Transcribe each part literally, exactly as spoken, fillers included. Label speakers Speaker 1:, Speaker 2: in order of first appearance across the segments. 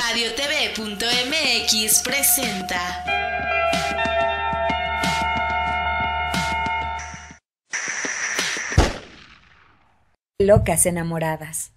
Speaker 1: Radio T V punto M X presenta
Speaker 2: Locas Enamoradas.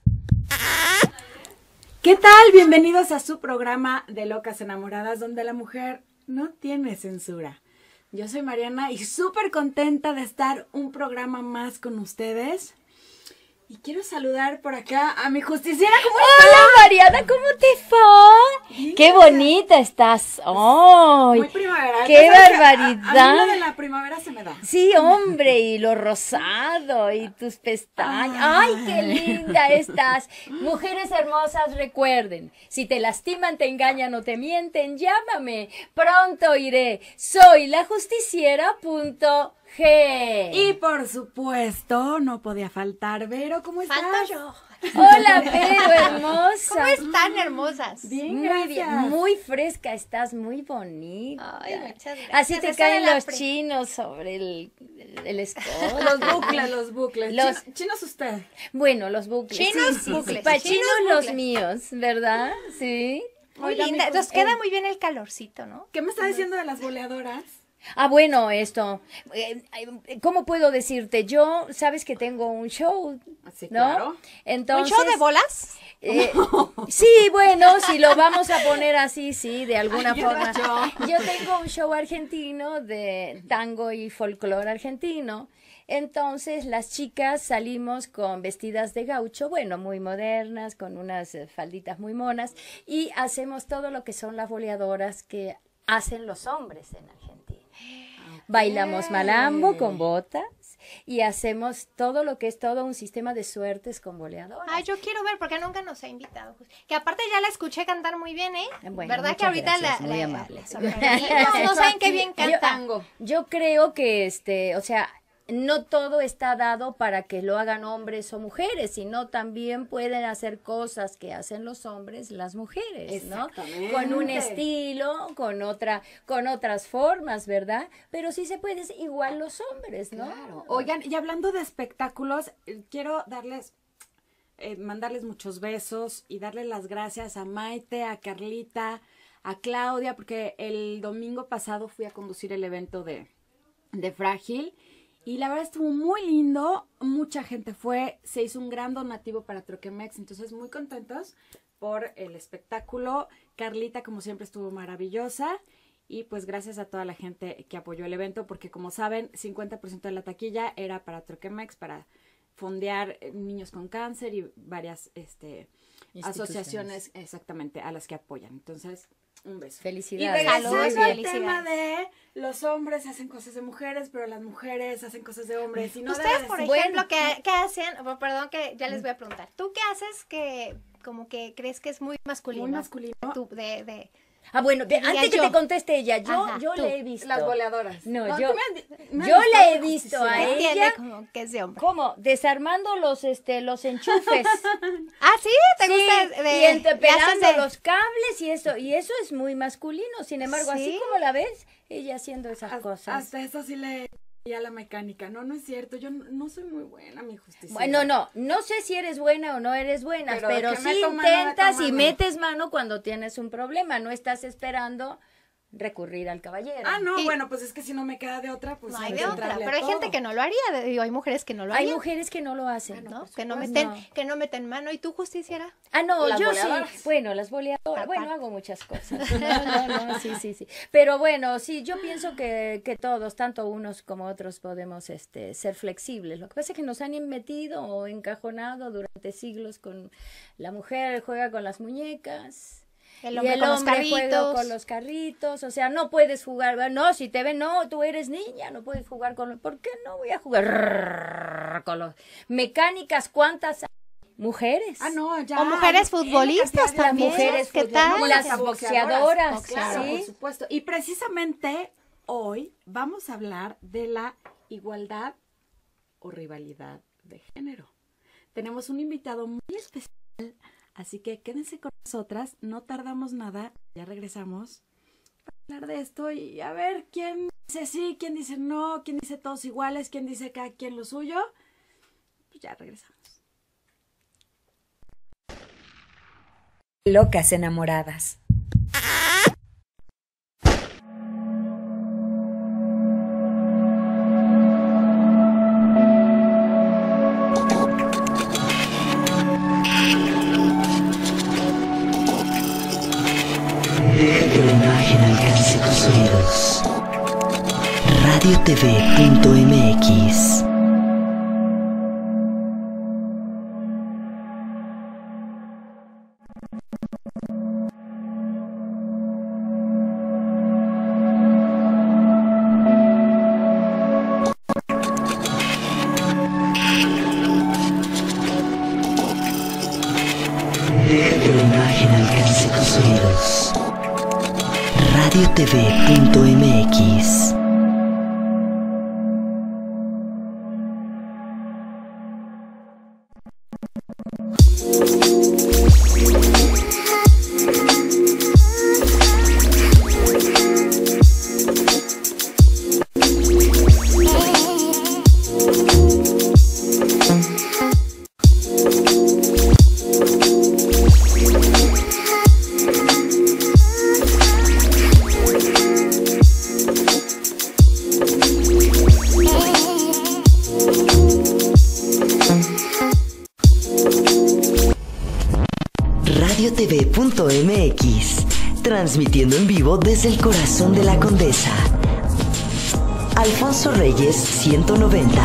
Speaker 3: ¿Qué tal? Bienvenidos a su programa de Locas Enamoradas, donde la mujer no tiene censura. Yo soy Mariana y súper contenta de estar un programa más con ustedes. Y quiero saludar por acá a mi justiciera. ¿Cómo estás?
Speaker 2: Hola Mariana, ¿cómo te fue?
Speaker 3: Bien,
Speaker 2: Qué bonita estás. ¡Oh!
Speaker 3: Muy primaveral.
Speaker 2: ¡Qué
Speaker 3: ¿Sabes qué?
Speaker 2: barbaridad!
Speaker 3: A, a mí lo de la primavera se me da.
Speaker 2: Sí, hombre, y lo rosado y tus pestañas. ¡Ay, qué linda estás! Mujeres hermosas, recuerden, si te lastiman, te engañan o te mienten, llámame. Pronto iré. Soy la justiciera punto G.
Speaker 3: Y por supuesto, no podía faltar. Vero, ¿cómo estás?
Speaker 4: Falto yo.
Speaker 2: Hola, Vero, hermosa.
Speaker 4: ¿Cómo están, hermosas?
Speaker 3: Bien,
Speaker 2: Muy
Speaker 3: gracias.
Speaker 2: bien, muy fresca, estás muy bonita.
Speaker 4: Ay, muchas gracias.
Speaker 2: Así te
Speaker 4: Esa
Speaker 2: caen
Speaker 4: de la
Speaker 2: los
Speaker 4: pri-
Speaker 2: chinos sobre el, el escote.
Speaker 3: Los bucles, los bucles.
Speaker 2: Los-
Speaker 3: Chino- chinos usted.
Speaker 2: Bueno, los bucles.
Speaker 4: Chinos,
Speaker 2: sí, sí,
Speaker 4: bucles.
Speaker 2: sí. Pa'
Speaker 4: Chinos,
Speaker 2: chinos los
Speaker 4: bucles.
Speaker 2: míos, ¿verdad? Sí.
Speaker 4: Muy
Speaker 3: Oiga,
Speaker 4: linda.
Speaker 3: amigos,
Speaker 4: Nos
Speaker 3: eh,
Speaker 4: queda muy bien el calorcito, ¿no?
Speaker 3: ¿Qué me está diciendo de las boleadoras?
Speaker 2: Ah, bueno, esto. eh, eh, ¿Cómo puedo decirte? Yo, sabes que tengo un show,
Speaker 3: Sí,
Speaker 2: ¿no?
Speaker 3: claro.
Speaker 2: Entonces,
Speaker 4: ¿Un show de bolas?
Speaker 2: Eh, sí, bueno, si lo vamos a poner así, sí, de alguna
Speaker 3: Ay,
Speaker 2: forma.
Speaker 3: yo.
Speaker 2: Yo tengo un show argentino de tango y folclore argentino. Entonces las chicas salimos con vestidas de gaucho, bueno, muy modernas, con unas eh, falditas muy monas, y hacemos todo lo que son las boleadoras que hacen los hombres en Argentina. Bailamos malambo con botas y hacemos todo lo que es todo un sistema de suertes con boleadoras.
Speaker 4: Ay, yo quiero ver porque nunca nos ha invitado. Que aparte ya la escuché cantar muy bien, ¿eh?
Speaker 2: Bueno,
Speaker 4: ¿Verdad que
Speaker 2: muchas
Speaker 4: ahorita
Speaker 2: gracias,
Speaker 4: la,
Speaker 2: muy
Speaker 4: la-
Speaker 2: amable.
Speaker 4: la sorprendí? No, no saben qué bien
Speaker 2: Yo-
Speaker 4: canta.
Speaker 2: Yo creo que, este, o sea, no todo está dado para que lo hagan hombres o mujeres, sino también pueden hacer cosas que hacen los hombres, las mujeres, ¿no?
Speaker 3: Exactamente.
Speaker 2: Con un estilo, con otra, con otras formas, ¿verdad? Pero sí se puede, igual los hombres, ¿no?
Speaker 3: Claro. Oigan, y hablando de espectáculos, eh, quiero darles, eh, mandarles muchos besos y darles las gracias a Maite, a Carlita, a Claudia, porque el domingo pasado fui a conducir el evento de, de Frágil. Y la verdad estuvo muy lindo, mucha gente fue, se hizo un gran donativo para Troquemex, entonces muy contentos por el espectáculo. Carlita, como siempre, estuvo maravillosa y pues gracias a toda la gente que apoyó el evento, porque como saben, cincuenta por ciento de la taquilla era para Troquemex, para fondear eh, niños con cáncer y varias este, asociaciones exactamente a las que apoyan. Entonces, un beso.
Speaker 2: Felicidades.
Speaker 3: Y regresando
Speaker 4: Saludos,
Speaker 3: al
Speaker 4: felicidades.
Speaker 3: tema de los hombres hacen cosas de mujeres, pero las mujeres hacen cosas de hombres. Y no debe
Speaker 4: Ustedes,
Speaker 3: de
Speaker 4: por
Speaker 3: ser.
Speaker 4: ejemplo, ¿qué, qué hacen? Oh, perdón que ya les voy a preguntar. ¿Tú qué haces que como que crees que es muy masculino?
Speaker 3: Muy masculino.
Speaker 4: Tú, de, de...
Speaker 2: Ah, bueno, de-
Speaker 4: Diría
Speaker 2: antes que
Speaker 4: yo.
Speaker 2: te conteste ella, yo,
Speaker 4: Ajá,
Speaker 2: yo
Speaker 4: tú.
Speaker 2: le he visto.
Speaker 3: Las boleadoras.
Speaker 2: No,
Speaker 3: No,
Speaker 2: yo,
Speaker 3: tú me han di- me han
Speaker 2: yo
Speaker 3: visto
Speaker 2: le he
Speaker 3: de
Speaker 2: visto a
Speaker 3: justiciera.
Speaker 4: ¿Qué
Speaker 2: ella.
Speaker 4: tiene como que es de hombre?
Speaker 2: ¿Cómo? Desarmando los, este, los enchufes.
Speaker 4: Ah, ¿sí? ¿Te
Speaker 2: Sí,
Speaker 4: gusta? De,
Speaker 2: y entre-
Speaker 4: le haces
Speaker 2: pelando
Speaker 4: de-
Speaker 2: los cables y eso, y eso es muy masculino. Sin embargo, así
Speaker 4: ¿Sí?
Speaker 2: como la ves, ella haciendo esas
Speaker 3: Hasta-
Speaker 2: cosas.
Speaker 3: Hasta eso sí le y a la mecánica. No, no es cierto. Yo no, no soy muy buena, mi justicia.
Speaker 2: Bueno, no, no sé si eres buena o no eres buena,
Speaker 3: Pero
Speaker 2: pero,
Speaker 3: de que
Speaker 2: sí
Speaker 3: meto mano,
Speaker 2: intentas
Speaker 3: meto
Speaker 2: y
Speaker 3: mano.
Speaker 2: metes mano cuando tienes un problema. No estás esperando recurrir al caballero.
Speaker 3: Ah, no,
Speaker 4: Y-
Speaker 3: bueno, pues es que si no me queda de otra, pues
Speaker 4: No hay
Speaker 3: hay
Speaker 4: de
Speaker 3: que
Speaker 4: otra,
Speaker 3: entrarle a
Speaker 4: pero hay gente
Speaker 3: todo.
Speaker 4: que no lo haría, de- digo, hay mujeres que no lo
Speaker 2: Hay
Speaker 4: harían,
Speaker 2: mujeres que no lo hacen.
Speaker 4: ¿no?
Speaker 3: por
Speaker 4: Que no
Speaker 3: supuesto.
Speaker 4: meten,
Speaker 2: No.
Speaker 4: que no meten mano. ¿Y tú, justiciera?
Speaker 2: Ah, no,
Speaker 3: Las
Speaker 2: yo
Speaker 3: boleadoras.
Speaker 2: sí. Bueno, las boleadoras.
Speaker 4: Aparte.
Speaker 2: Bueno, hago muchas cosas. No, no, no, sí, sí, sí. Pero bueno, sí, yo pienso que, que todos, tanto unos como otros, podemos este, ser flexibles. Lo que pasa es que nos han metido o encajonado durante siglos con la mujer juega con las muñecas.
Speaker 4: El
Speaker 2: y
Speaker 4: hombre
Speaker 2: el
Speaker 4: con los
Speaker 2: hombre juega
Speaker 4: carritos.
Speaker 2: con los carritos, o sea, no puedes jugar, no, si te ven, no, tú eres niña, no puedes jugar con los, ¿por qué no voy a jugar con los mecánicas? ¿Cuántas hay? Mujeres?
Speaker 3: Ah, no, ya.
Speaker 4: O mujeres
Speaker 3: hay
Speaker 4: futbolistas
Speaker 3: cantidad de
Speaker 4: también.
Speaker 2: mujeres
Speaker 4: ¿Qué
Speaker 2: futbol-
Speaker 4: tal?
Speaker 2: no, las
Speaker 3: Las
Speaker 2: boxeadoras,
Speaker 3: Claro,
Speaker 2: ¿sí?
Speaker 3: por supuesto. Y precisamente hoy vamos a hablar de la igualdad o rivalidad de género. Tenemos un invitado muy especial, así que quédense con nosotras, no tardamos nada, ya regresamos para hablar de esto y a ver quién dice sí, quién dice no, quién dice todos iguales, quién dice cada quien lo suyo. Pues ya regresamos.
Speaker 5: Locas enamoradas.
Speaker 6: Deja que la imagen alcance tus oídos. radio t v punto m x. Deja que la imagen alcance tus oídos. radio t v punto m x. radio t v punto m x, transmitiendo en vivo desde el corazón de la Condesa. Alfonso Reyes ciento noventa.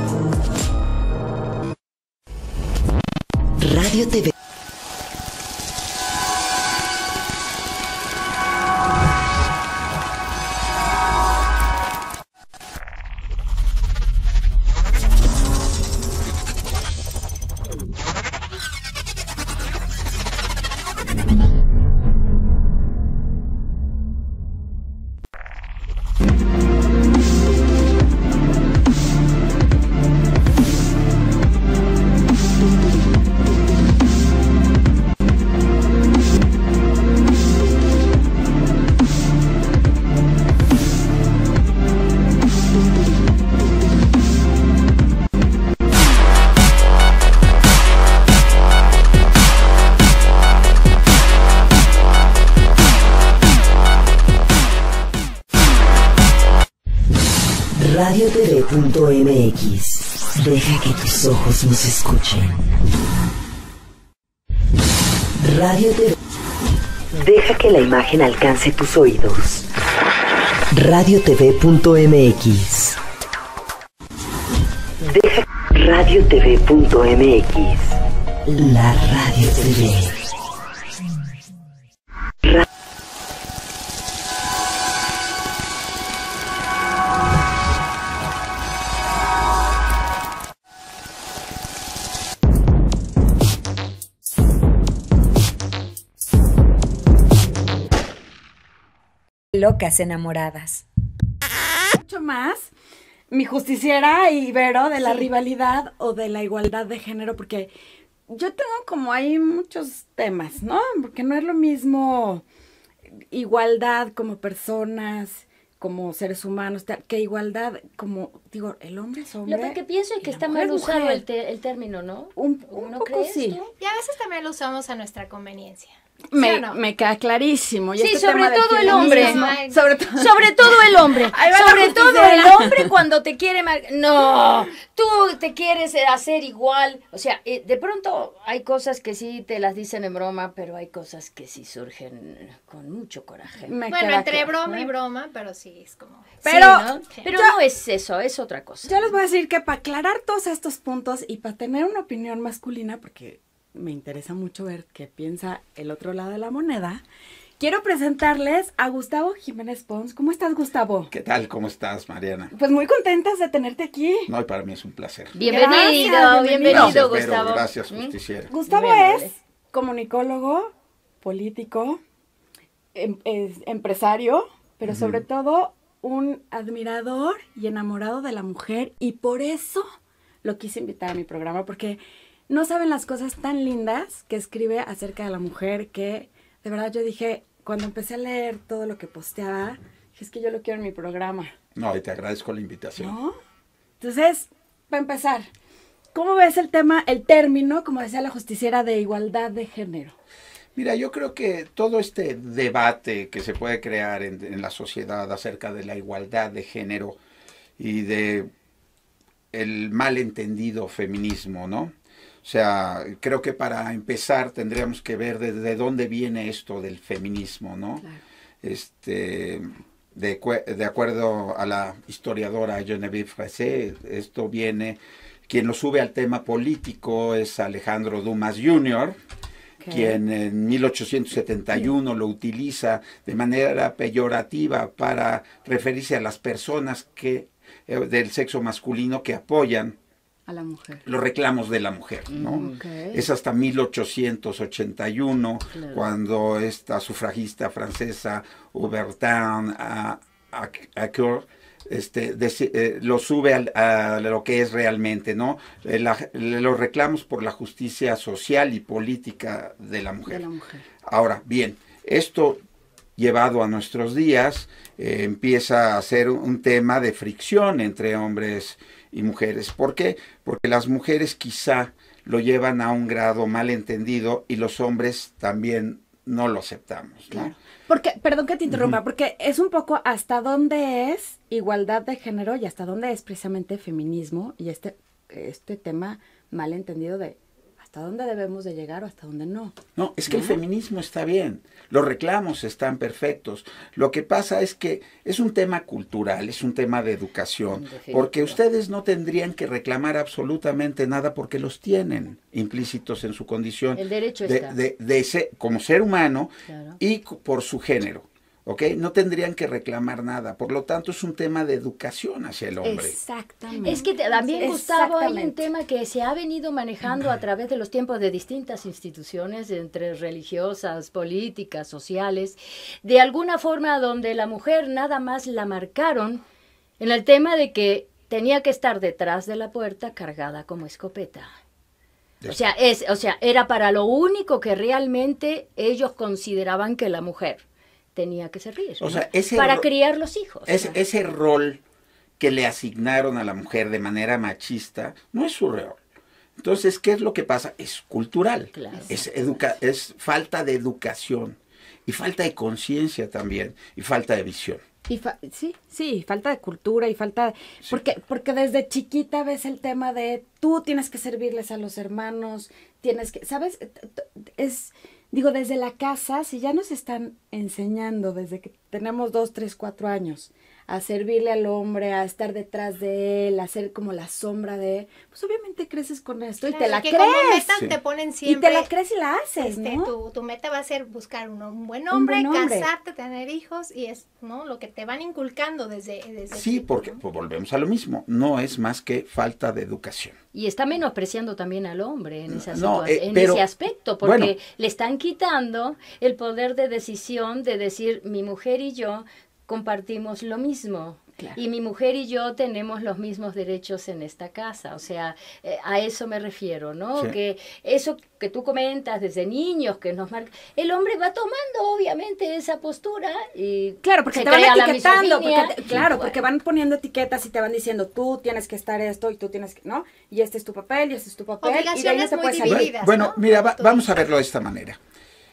Speaker 6: Radio T V. radio t v punto m x. Deja que tus ojos nos escuchen. Radio T V. Deja que la imagen alcance tus oídos. radio t v punto m x. Deja radio t v punto m x. La Radio T V.
Speaker 5: Locas enamoradas.
Speaker 3: Mucho más mi justiciera Ibero de la rivalidad o de la igualdad de género, porque yo tengo como ahí muchos temas, ¿no? Porque no es lo mismo igualdad como personas, como seres humanos, que igualdad como, digo, el hombre es hombre.
Speaker 2: Lo que pienso es que
Speaker 3: y la
Speaker 2: está
Speaker 3: mujer
Speaker 2: mal
Speaker 3: es
Speaker 2: usado
Speaker 3: mujer.
Speaker 2: el, te- el término, ¿no?
Speaker 3: Un, un
Speaker 2: ¿No
Speaker 3: poco
Speaker 2: crees
Speaker 3: sí.
Speaker 2: tú?
Speaker 4: Y a veces también lo usamos a nuestra conveniencia. ¿Sí
Speaker 3: Me,
Speaker 4: o no?
Speaker 3: me queda clarísimo. Y
Speaker 2: Sí,
Speaker 3: este
Speaker 2: sobre
Speaker 3: tema del
Speaker 2: todo el
Speaker 3: feminismo,
Speaker 2: hombre.
Speaker 4: Ay,
Speaker 3: Sobre todo.
Speaker 2: Sobre todo el hombre,
Speaker 3: Ahí va la
Speaker 2: sobre todo
Speaker 3: justiciera.
Speaker 2: el hombre cuando te quiere mar- no, tú te quieres hacer igual, o sea, eh, de pronto hay cosas que sí te las dicen en broma, pero hay cosas que sí surgen con mucho coraje.
Speaker 3: Me
Speaker 4: Bueno,
Speaker 3: queda
Speaker 4: entre
Speaker 3: claro.
Speaker 4: broma y
Speaker 2: ¿no?
Speaker 4: broma, pero sí es como...
Speaker 3: Pero-
Speaker 2: Sí, ¿no?
Speaker 4: Sí.
Speaker 2: pero
Speaker 3: yo-
Speaker 2: no es eso, es otra cosa.
Speaker 3: Yo les voy a decir que para aclarar todos estos puntos y para tener una opinión masculina, porque me interesa mucho ver qué piensa el otro lado de la moneda, quiero presentarles a Gustavo Jiménez Pons. ¿Cómo estás, Gustavo?
Speaker 7: ¿Qué tal? ¿Cómo estás, Mariana?
Speaker 3: Pues muy contentas de tenerte aquí.
Speaker 7: No, y para mí es un placer.
Speaker 2: Bienvenido,
Speaker 3: Gracias,
Speaker 2: bienvenido,
Speaker 3: bienvenido.
Speaker 7: Gracias, Vero,
Speaker 2: Gustavo.
Speaker 7: gracias,
Speaker 2: ¿Mm?
Speaker 7: justiciera.
Speaker 3: Gustavo
Speaker 2: Bueno,
Speaker 3: es
Speaker 2: vale.
Speaker 3: comunicólogo, político, em- es empresario, pero
Speaker 7: Ujú.
Speaker 3: sobre todo un admirador y enamorado de la mujer, y por eso lo quise invitar a mi programa, porque no saben las cosas tan lindas que escribe acerca de la mujer, que de verdad yo dije, cuando empecé a leer todo lo que posteaba, dije, es que yo lo quiero en mi programa,
Speaker 7: No, y te agradezco la invitación.
Speaker 3: ¿no? Entonces, para empezar, ¿cómo ves el tema, el término, como decía la justiciera, de igualdad de género?
Speaker 7: Mira, yo creo que todo este debate que se puede crear en, en la sociedad acerca de la igualdad de género y de el malentendido feminismo, ¿no? O sea, creo que para empezar tendríamos que ver desde dónde viene esto del feminismo, ¿no? Claro. Este, de, de acuerdo a la historiadora Geneviève Fressé, esto viene, quien lo sube al tema político es Alejandro Dumas junior, okay. quien en mil ochocientos setenta y uno lo utiliza de manera peyorativa para referirse a las personas que eh, del sexo masculino que apoyan a la mujer. Los reclamos de la mujer, ¿no? Okay. Es hasta mil ochocientos ochenta y uno, claro. cuando esta sufragista francesa Hubertin Acker este, de, eh, lo sube a, a lo que es realmente, ¿no? Eh, la, los reclamos por la justicia social y política de la mujer. De la mujer. Ahora, bien, esto llevado a nuestros días eh, empieza a ser un tema de fricción entre hombres y mujeres. ¿Por qué? Porque las mujeres quizá lo llevan a un grado malentendido y los hombres también no lo aceptamos, ¿no?
Speaker 3: Claro. Porque, perdón que te interrumpa, uh-huh. porque es un poco hasta dónde es igualdad de género y hasta dónde es precisamente feminismo y este, este tema malentendido de hasta dónde debemos de llegar o hasta dónde no.
Speaker 7: No, es que ¿no? el feminismo está bien, los reclamos están perfectos. Lo que pasa es que es un tema cultural, es un tema de educación, porque ustedes no tendrían que reclamar absolutamente nada porque los tienen implícitos en su condición
Speaker 2: el derecho
Speaker 7: de,
Speaker 2: está.
Speaker 7: de, de ser, como ser humano,
Speaker 2: claro.
Speaker 7: y por su género. ¿Ok? No tendrían que reclamar nada. Por lo tanto, es un tema de educación hacia el hombre.
Speaker 3: Exactamente.
Speaker 2: Es que también, Gustavo, hay un tema que se ha venido manejando a través de los tiempos de distintas instituciones, entre religiosas, políticas, sociales, de alguna forma donde la mujer nada más la marcaron en el tema de que tenía que estar detrás de la puerta cargada como escopeta. O sea, es, o sea, era para lo único que realmente ellos consideraban que la mujer tenía que servir,
Speaker 7: o
Speaker 2: ¿no?
Speaker 7: sea, ese
Speaker 2: para
Speaker 7: ro-
Speaker 2: criar los hijos.
Speaker 7: Ese,
Speaker 2: ¿no?
Speaker 7: ese rol que le asignaron a la mujer de manera machista no es su rol. Entonces, ¿qué es lo que pasa? Es cultural,
Speaker 2: claro.
Speaker 7: es, educa- es falta de educación y falta de conciencia también y falta de visión.
Speaker 3: Y fa- sí, sí, falta de cultura y falta...
Speaker 7: Sí.
Speaker 3: Porque, porque desde chiquita ves el tema de tú tienes que servirles a los hermanos, tienes que... ¿Sabes? Es... Digo, desde la casa, si ya nos están enseñando desde que tenemos dos, tres, cuatro años a servirle al hombre, a estar detrás de él, a ser como la sombra de él, pues obviamente creces con esto y
Speaker 4: Claro,
Speaker 3: te la
Speaker 4: que
Speaker 3: crees.
Speaker 4: como meta
Speaker 7: Sí.
Speaker 4: te ponen
Speaker 3: Y
Speaker 4: siempre...
Speaker 3: te la crees y la haces,
Speaker 4: Este,
Speaker 3: ¿no?
Speaker 4: tu, tu meta va a ser buscar un, un buen
Speaker 3: Un
Speaker 4: hombre,
Speaker 3: buen hombre.
Speaker 4: casarte, tener hijos, y es, ¿no? Lo que te van inculcando desde... desde
Speaker 7: Sí,
Speaker 4: chico,
Speaker 7: porque
Speaker 4: ¿no?
Speaker 7: pues, volvemos a lo mismo, no es más que falta de educación.
Speaker 2: Y está menospreciando también al hombre en, esa
Speaker 7: No,
Speaker 2: situa-
Speaker 7: eh,
Speaker 2: en
Speaker 7: pero,
Speaker 2: ese aspecto, porque
Speaker 7: bueno.
Speaker 2: le están quitando el poder de decisión de decir, mi mujer y yo compartimos lo mismo.
Speaker 3: Claro.
Speaker 2: Y mi mujer y yo tenemos los mismos derechos en esta casa. O sea, eh, a eso me refiero, ¿no?
Speaker 7: Sí.
Speaker 2: Que eso que tú comentas desde niños, que nos marca... El hombre va tomando, obviamente, esa postura y
Speaker 3: Claro, porque
Speaker 2: se
Speaker 3: te van
Speaker 2: crea la
Speaker 3: etiquetando,
Speaker 2: misoginia.
Speaker 3: porque te- claro,
Speaker 2: Bueno.
Speaker 3: porque van poniendo etiquetas y te van diciendo, tú tienes que estar esto y tú tienes que, ¿no? Y este es tu papel y este es tu papel. Y de ahí no
Speaker 4: Obligaciones
Speaker 3: te
Speaker 4: muy
Speaker 3: puedes salir.
Speaker 4: divididas.
Speaker 7: Bueno,
Speaker 4: ¿no?
Speaker 7: mira, va-
Speaker 4: Tú
Speaker 7: vamos a
Speaker 4: dices.
Speaker 7: verlo de esta manera.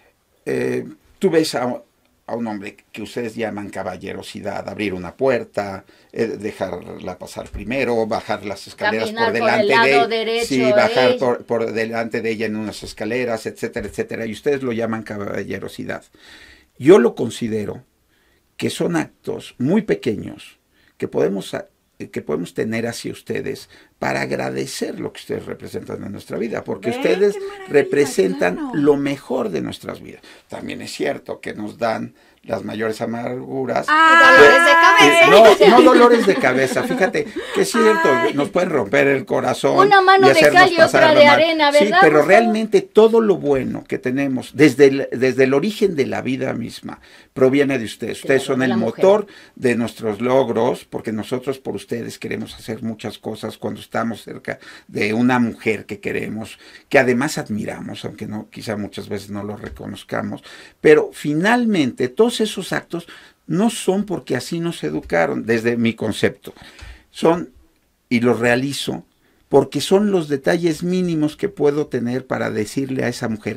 Speaker 7: Eh, tú ves a, a un hombre que ustedes llaman caballerosidad, abrir una puerta, eh, dejarla pasar primero, bajar las escaleras
Speaker 2: Caminar
Speaker 7: por
Speaker 2: por el
Speaker 7: delante
Speaker 2: lado
Speaker 7: de
Speaker 2: derecho
Speaker 7: sí,
Speaker 2: de
Speaker 7: bajar
Speaker 2: ella.
Speaker 7: por, por delante de ella en unas escaleras, etcétera, etcétera. Y ustedes lo llaman caballerosidad. Yo lo considero que son actos muy pequeños que podemos a- que podemos tener hacia ustedes para agradecer lo que ustedes representan en nuestra vida, porque
Speaker 3: Ve,
Speaker 7: ustedes
Speaker 3: qué maravilla,
Speaker 7: representan
Speaker 3: claro.
Speaker 7: lo mejor de nuestras vidas. También es cierto que nos dan las mayores amarguras.
Speaker 3: Ah,
Speaker 4: dolores de cabeza.
Speaker 7: Eh, no, no dolores de cabeza, fíjate que es cierto,
Speaker 3: Ay.
Speaker 7: nos pueden romper el corazón.
Speaker 2: Una mano
Speaker 7: y
Speaker 2: de
Speaker 7: hacernos
Speaker 2: cal y otra
Speaker 7: pasarlo
Speaker 2: de
Speaker 7: mal.
Speaker 2: arena,
Speaker 7: Sí,
Speaker 2: ¿verdad,
Speaker 7: pero
Speaker 2: Gustavo?
Speaker 7: realmente todo lo bueno que tenemos, desde el, desde el origen de la vida misma, proviene de ustedes. Ustedes
Speaker 2: Claro,
Speaker 7: son
Speaker 2: de
Speaker 7: el
Speaker 2: la mujer.
Speaker 7: motor de nuestros logros, porque nosotros por ustedes queremos hacer muchas cosas cuando estamos cerca de una mujer que queremos, que además admiramos, aunque no, quizá muchas veces no lo reconozcamos, pero finalmente todos esos actos no son porque así nos educaron, desde mi concepto, son, y los realizo, porque son los detalles mínimos que puedo tener para decirle a esa mujer,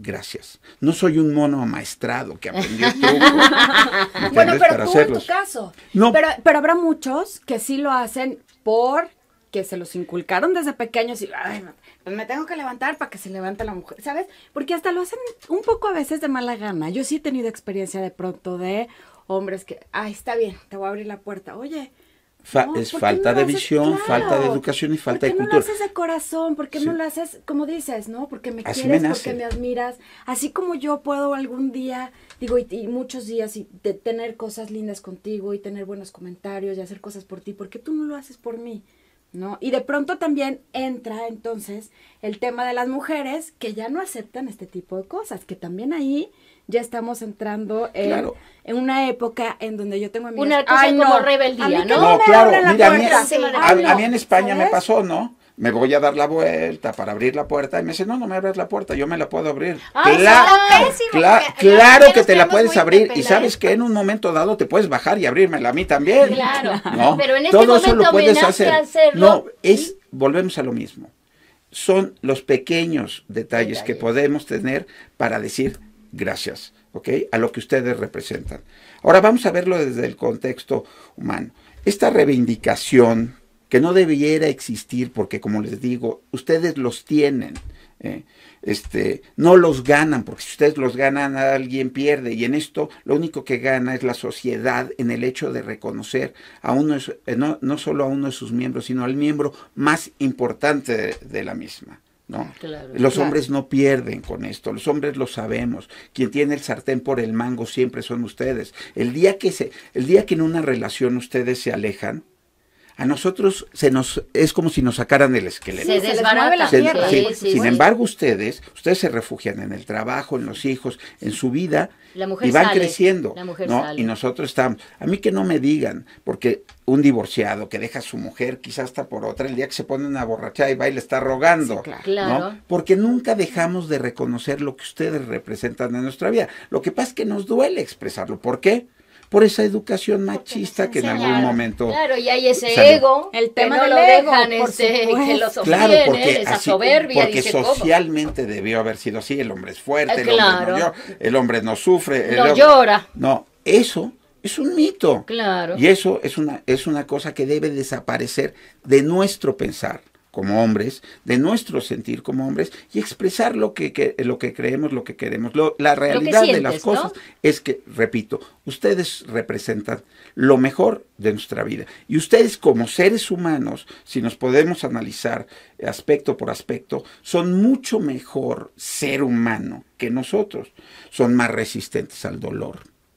Speaker 7: gracias. No soy un mono amaestrado que aprendió el truco. ¿entiendes?
Speaker 3: Bueno, pero
Speaker 7: Para
Speaker 3: tú
Speaker 7: hacerlos.
Speaker 3: en tu caso.
Speaker 7: No.
Speaker 3: Pero, pero habrá muchos que sí lo hacen por que se los inculcaron desde pequeños y, ay, pues me tengo que levantar para que se levante la mujer, ¿sabes? Porque hasta lo hacen un poco a veces de mala gana. Yo sí he tenido experiencia de pronto de hombres que, ay, está bien, te voy a abrir la puerta. Oye,
Speaker 7: Fa-
Speaker 3: no,
Speaker 7: es
Speaker 3: ¿por qué
Speaker 7: falta
Speaker 3: no
Speaker 7: de
Speaker 3: lo haces?
Speaker 7: visión,
Speaker 3: Claro.
Speaker 7: falta de educación y falta de
Speaker 3: ¿Por qué
Speaker 7: cultura.
Speaker 3: no lo haces de corazón? ¿Por qué
Speaker 7: Sí.
Speaker 3: no lo haces, como dices, no? Porque me
Speaker 7: Así
Speaker 3: quieres,
Speaker 7: me
Speaker 3: porque
Speaker 7: nace.
Speaker 3: me admiras. Así como yo puedo algún día, digo, y, y muchos días, y de tener cosas lindas contigo y tener buenos comentarios y hacer cosas por ti, ¿por qué tú no lo haces por mí? ¿No? Y de pronto también entra entonces el tema de las mujeres que ya no aceptan este tipo de cosas, que también ahí ya estamos entrando en,
Speaker 7: Claro.
Speaker 3: en una época en donde yo tengo amigas.
Speaker 2: Una cosa
Speaker 3: "Ay,
Speaker 2: como
Speaker 3: no,
Speaker 2: rebeldía,
Speaker 3: a mí que
Speaker 2: ¿no?
Speaker 7: No,
Speaker 3: me
Speaker 7: claro,
Speaker 3: abran la
Speaker 7: mira, a mí,
Speaker 3: puerta".
Speaker 2: Sí,
Speaker 7: a,
Speaker 3: Ay,
Speaker 7: a
Speaker 3: no,
Speaker 7: mí en España me
Speaker 3: ¿sabes?
Speaker 7: pasó, ¿no? Me voy a dar la vuelta para abrir la puerta y me dice, no, no me abras la puerta, yo me la puedo abrir.
Speaker 2: Ah,
Speaker 7: Cla-
Speaker 4: está pésimo,
Speaker 7: cla-
Speaker 4: porque ya-
Speaker 7: claro
Speaker 4: ya
Speaker 7: que
Speaker 4: nos
Speaker 7: te la
Speaker 4: creemos
Speaker 7: puedes
Speaker 4: muy
Speaker 7: abrir y
Speaker 4: independientes.
Speaker 7: sabes que en un momento dado te puedes bajar y abrírmela a mí también.
Speaker 2: Claro,
Speaker 7: ¿no?
Speaker 2: pero en este
Speaker 7: Todo eso
Speaker 2: momento
Speaker 7: lo puedes
Speaker 2: me nace
Speaker 7: hacer.
Speaker 2: hacerlo.
Speaker 7: No, es, volvemos a lo mismo. Son los pequeños detalles,
Speaker 2: Detalles.
Speaker 7: que podemos tener para decir gracias, ¿ok? A lo que ustedes representan. Ahora vamos a verlo desde el contexto humano. Esta reivindicación que no debiera existir porque, como les digo, ustedes los tienen, ¿eh? Este, no los ganan, porque si ustedes los ganan, alguien pierde, y en esto lo único que gana es la sociedad en el hecho de reconocer a uno, de su- eh, no, no solo a uno de sus miembros, sino al miembro más importante de, de la misma. ¿No?
Speaker 2: Claro.
Speaker 7: Los
Speaker 3: Claro.
Speaker 7: hombres no pierden con esto, los hombres lo sabemos. Quien tiene el sartén por el mango siempre son ustedes. El día que se, el día que en una relación ustedes se alejan, a nosotros se nos es como si nos sacaran el esqueleto.
Speaker 2: Se
Speaker 3: se les
Speaker 2: desbarata.
Speaker 3: mueve la
Speaker 7: Se-
Speaker 3: tierra.
Speaker 7: sí,
Speaker 2: Sí, sí,
Speaker 7: sin
Speaker 2: sí.
Speaker 7: embargo, ustedes, ustedes se refugian en el trabajo, en los hijos, en su vida,
Speaker 2: La mujer
Speaker 7: y van
Speaker 2: sale,
Speaker 7: creciendo,
Speaker 2: la mujer
Speaker 7: ¿no?
Speaker 2: sale.
Speaker 7: Y nosotros estamos. A mí que no me digan, porque un divorciado que deja a su mujer, quizás hasta por otra, el día que se pone una borrachada y va y le está rogando,
Speaker 3: Sí, claro.
Speaker 2: Claro.
Speaker 7: ¿no? Porque nunca dejamos de reconocer lo que ustedes representan en nuestra vida. Lo que pasa es que nos duele expresarlo. ¿Por qué? Por esa educación machista que en algún
Speaker 4: enseñaron.
Speaker 7: momento...
Speaker 2: Claro, y hay ese
Speaker 7: Salió.
Speaker 2: ego
Speaker 3: El tema
Speaker 2: que no
Speaker 3: del
Speaker 2: lo
Speaker 3: ego,
Speaker 2: dejan,
Speaker 3: por
Speaker 2: este, que
Speaker 3: supuesto.
Speaker 2: lo sostiene,
Speaker 7: Claro, porque,
Speaker 2: esa
Speaker 7: así-
Speaker 2: soberbia,
Speaker 7: porque
Speaker 2: dice, ¿cómo?
Speaker 7: socialmente debió haber sido así. El hombre es fuerte,
Speaker 2: Eh,
Speaker 7: el hombre
Speaker 2: claro.
Speaker 7: no llora, el hombre no sufre. el
Speaker 2: No
Speaker 7: hombre-
Speaker 2: llora.
Speaker 7: No, eso es un mito.
Speaker 2: Claro.
Speaker 7: Y eso es una, es una cosa que debe desaparecer de nuestro pensar como hombres, de nuestro sentir como hombres, y expresar lo que, que- lo que creemos, lo que queremos. Lo- la realidad de las
Speaker 2: sientes, ¿no?
Speaker 7: cosas es que, repito, ustedes representan lo mejor de nuestra vida. Y ustedes como seres humanos, si nos podemos analizar aspecto por aspecto, son mucho mejor ser humano que nosotros. Son más resistentes al dolor.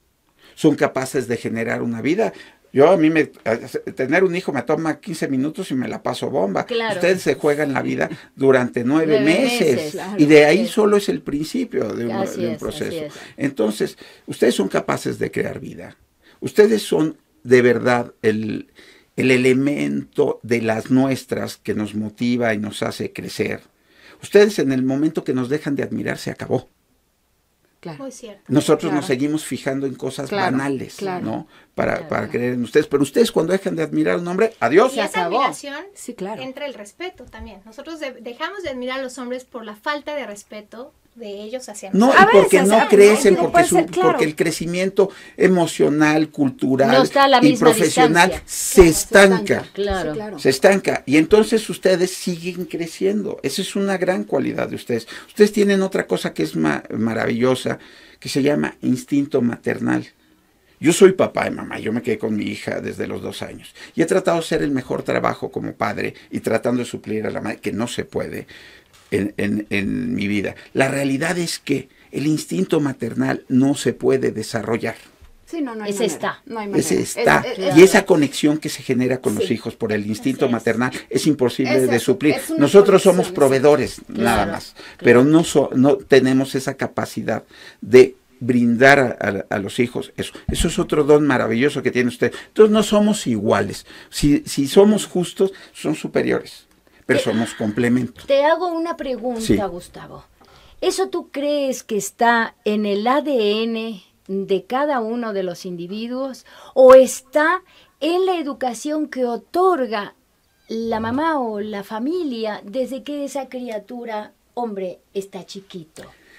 Speaker 7: Son capaces de generar una vida. Yo a mí me, tener un hijo me toma quince minutos y me la paso bomba.
Speaker 2: Claro.
Speaker 7: Ustedes se juegan la vida durante nueve,
Speaker 2: Nueve
Speaker 7: meses.
Speaker 2: meses, claro.
Speaker 7: Y de ahí
Speaker 2: Así es.
Speaker 7: solo es el principio de un,
Speaker 2: Así
Speaker 7: de un
Speaker 2: es,
Speaker 7: proceso.
Speaker 2: así es.
Speaker 7: Entonces, ustedes son capaces de crear vida. Ustedes son de verdad el, el elemento de las nuestras que nos motiva y nos hace crecer. Ustedes en el momento que nos dejan de admirar se acabó.
Speaker 3: Claro.
Speaker 4: Muy cierto.
Speaker 7: Nosotros
Speaker 3: Claro.
Speaker 7: nos seguimos fijando en cosas
Speaker 3: Claro,
Speaker 7: banales,
Speaker 3: claro.
Speaker 7: ¿no? Para,
Speaker 2: Claro,
Speaker 7: para
Speaker 2: claro.
Speaker 7: creer en ustedes. Pero ustedes cuando dejan de admirar a un hombre, adiós.
Speaker 4: Y
Speaker 3: Se
Speaker 4: esa
Speaker 3: acabó.
Speaker 4: admiración
Speaker 3: Sí, claro.
Speaker 4: entra el respeto también. Nosotros de- dejamos de admirar a los hombres por la falta de respeto de ellos hacia
Speaker 7: No,
Speaker 4: nosotros.
Speaker 7: y porque
Speaker 3: veces,
Speaker 7: no
Speaker 3: ¿eh?
Speaker 7: crecen,
Speaker 3: Digo,
Speaker 7: porque,
Speaker 3: puede
Speaker 7: su-
Speaker 3: ser, claro.
Speaker 7: porque el crecimiento emocional, cultural
Speaker 2: No está a la
Speaker 7: y
Speaker 2: misma
Speaker 7: profesional
Speaker 2: distancia.
Speaker 7: se
Speaker 3: Claro, se
Speaker 7: estanca.
Speaker 3: estanca.
Speaker 2: Claro.
Speaker 3: Sí, claro.
Speaker 7: Se estanca. Y entonces ustedes siguen creciendo. Esa es una gran cualidad de ustedes. Ustedes tienen otra cosa que es ma- maravillosa, que se llama instinto maternal. Yo soy papá y mamá, yo me quedé con mi hija desde los dos años. Y he tratado de hacer el mejor trabajo como padre y tratando de suplir a la madre, que no se puede en, en, en mi vida. La realidad es que el instinto maternal no se puede desarrollar.
Speaker 3: Sí, no, no hay
Speaker 2: Ese
Speaker 3: manera.
Speaker 2: está.
Speaker 3: No hay manera.
Speaker 7: Ese está.
Speaker 3: Es- es-
Speaker 7: Y esa conexión que se genera con los
Speaker 3: Sí.
Speaker 7: hijos por el instinto
Speaker 4: Así es.
Speaker 7: maternal es imposible
Speaker 3: Es
Speaker 7: de
Speaker 3: eso,
Speaker 7: suplir.
Speaker 3: es una
Speaker 7: Nosotros
Speaker 3: conexión,
Speaker 7: somos
Speaker 3: sí.
Speaker 7: proveedores, nada
Speaker 2: Claro,
Speaker 7: más.
Speaker 2: claro.
Speaker 7: Pero no, so- no tenemos esa capacidad de brindar a, a- a los hijos eso. Eso es otro don maravilloso que tiene usted. Entonces no somos iguales. Si, si somos justos, son superiores. Pero somos complementos.
Speaker 2: Te hago una pregunta,
Speaker 7: Sí.
Speaker 2: Gustavo. ¿Eso tú crees que está en el A D N de cada uno de los individuos o está en la educación que otorga la mamá o la familia desde que esa criatura, hombre, está chiquito?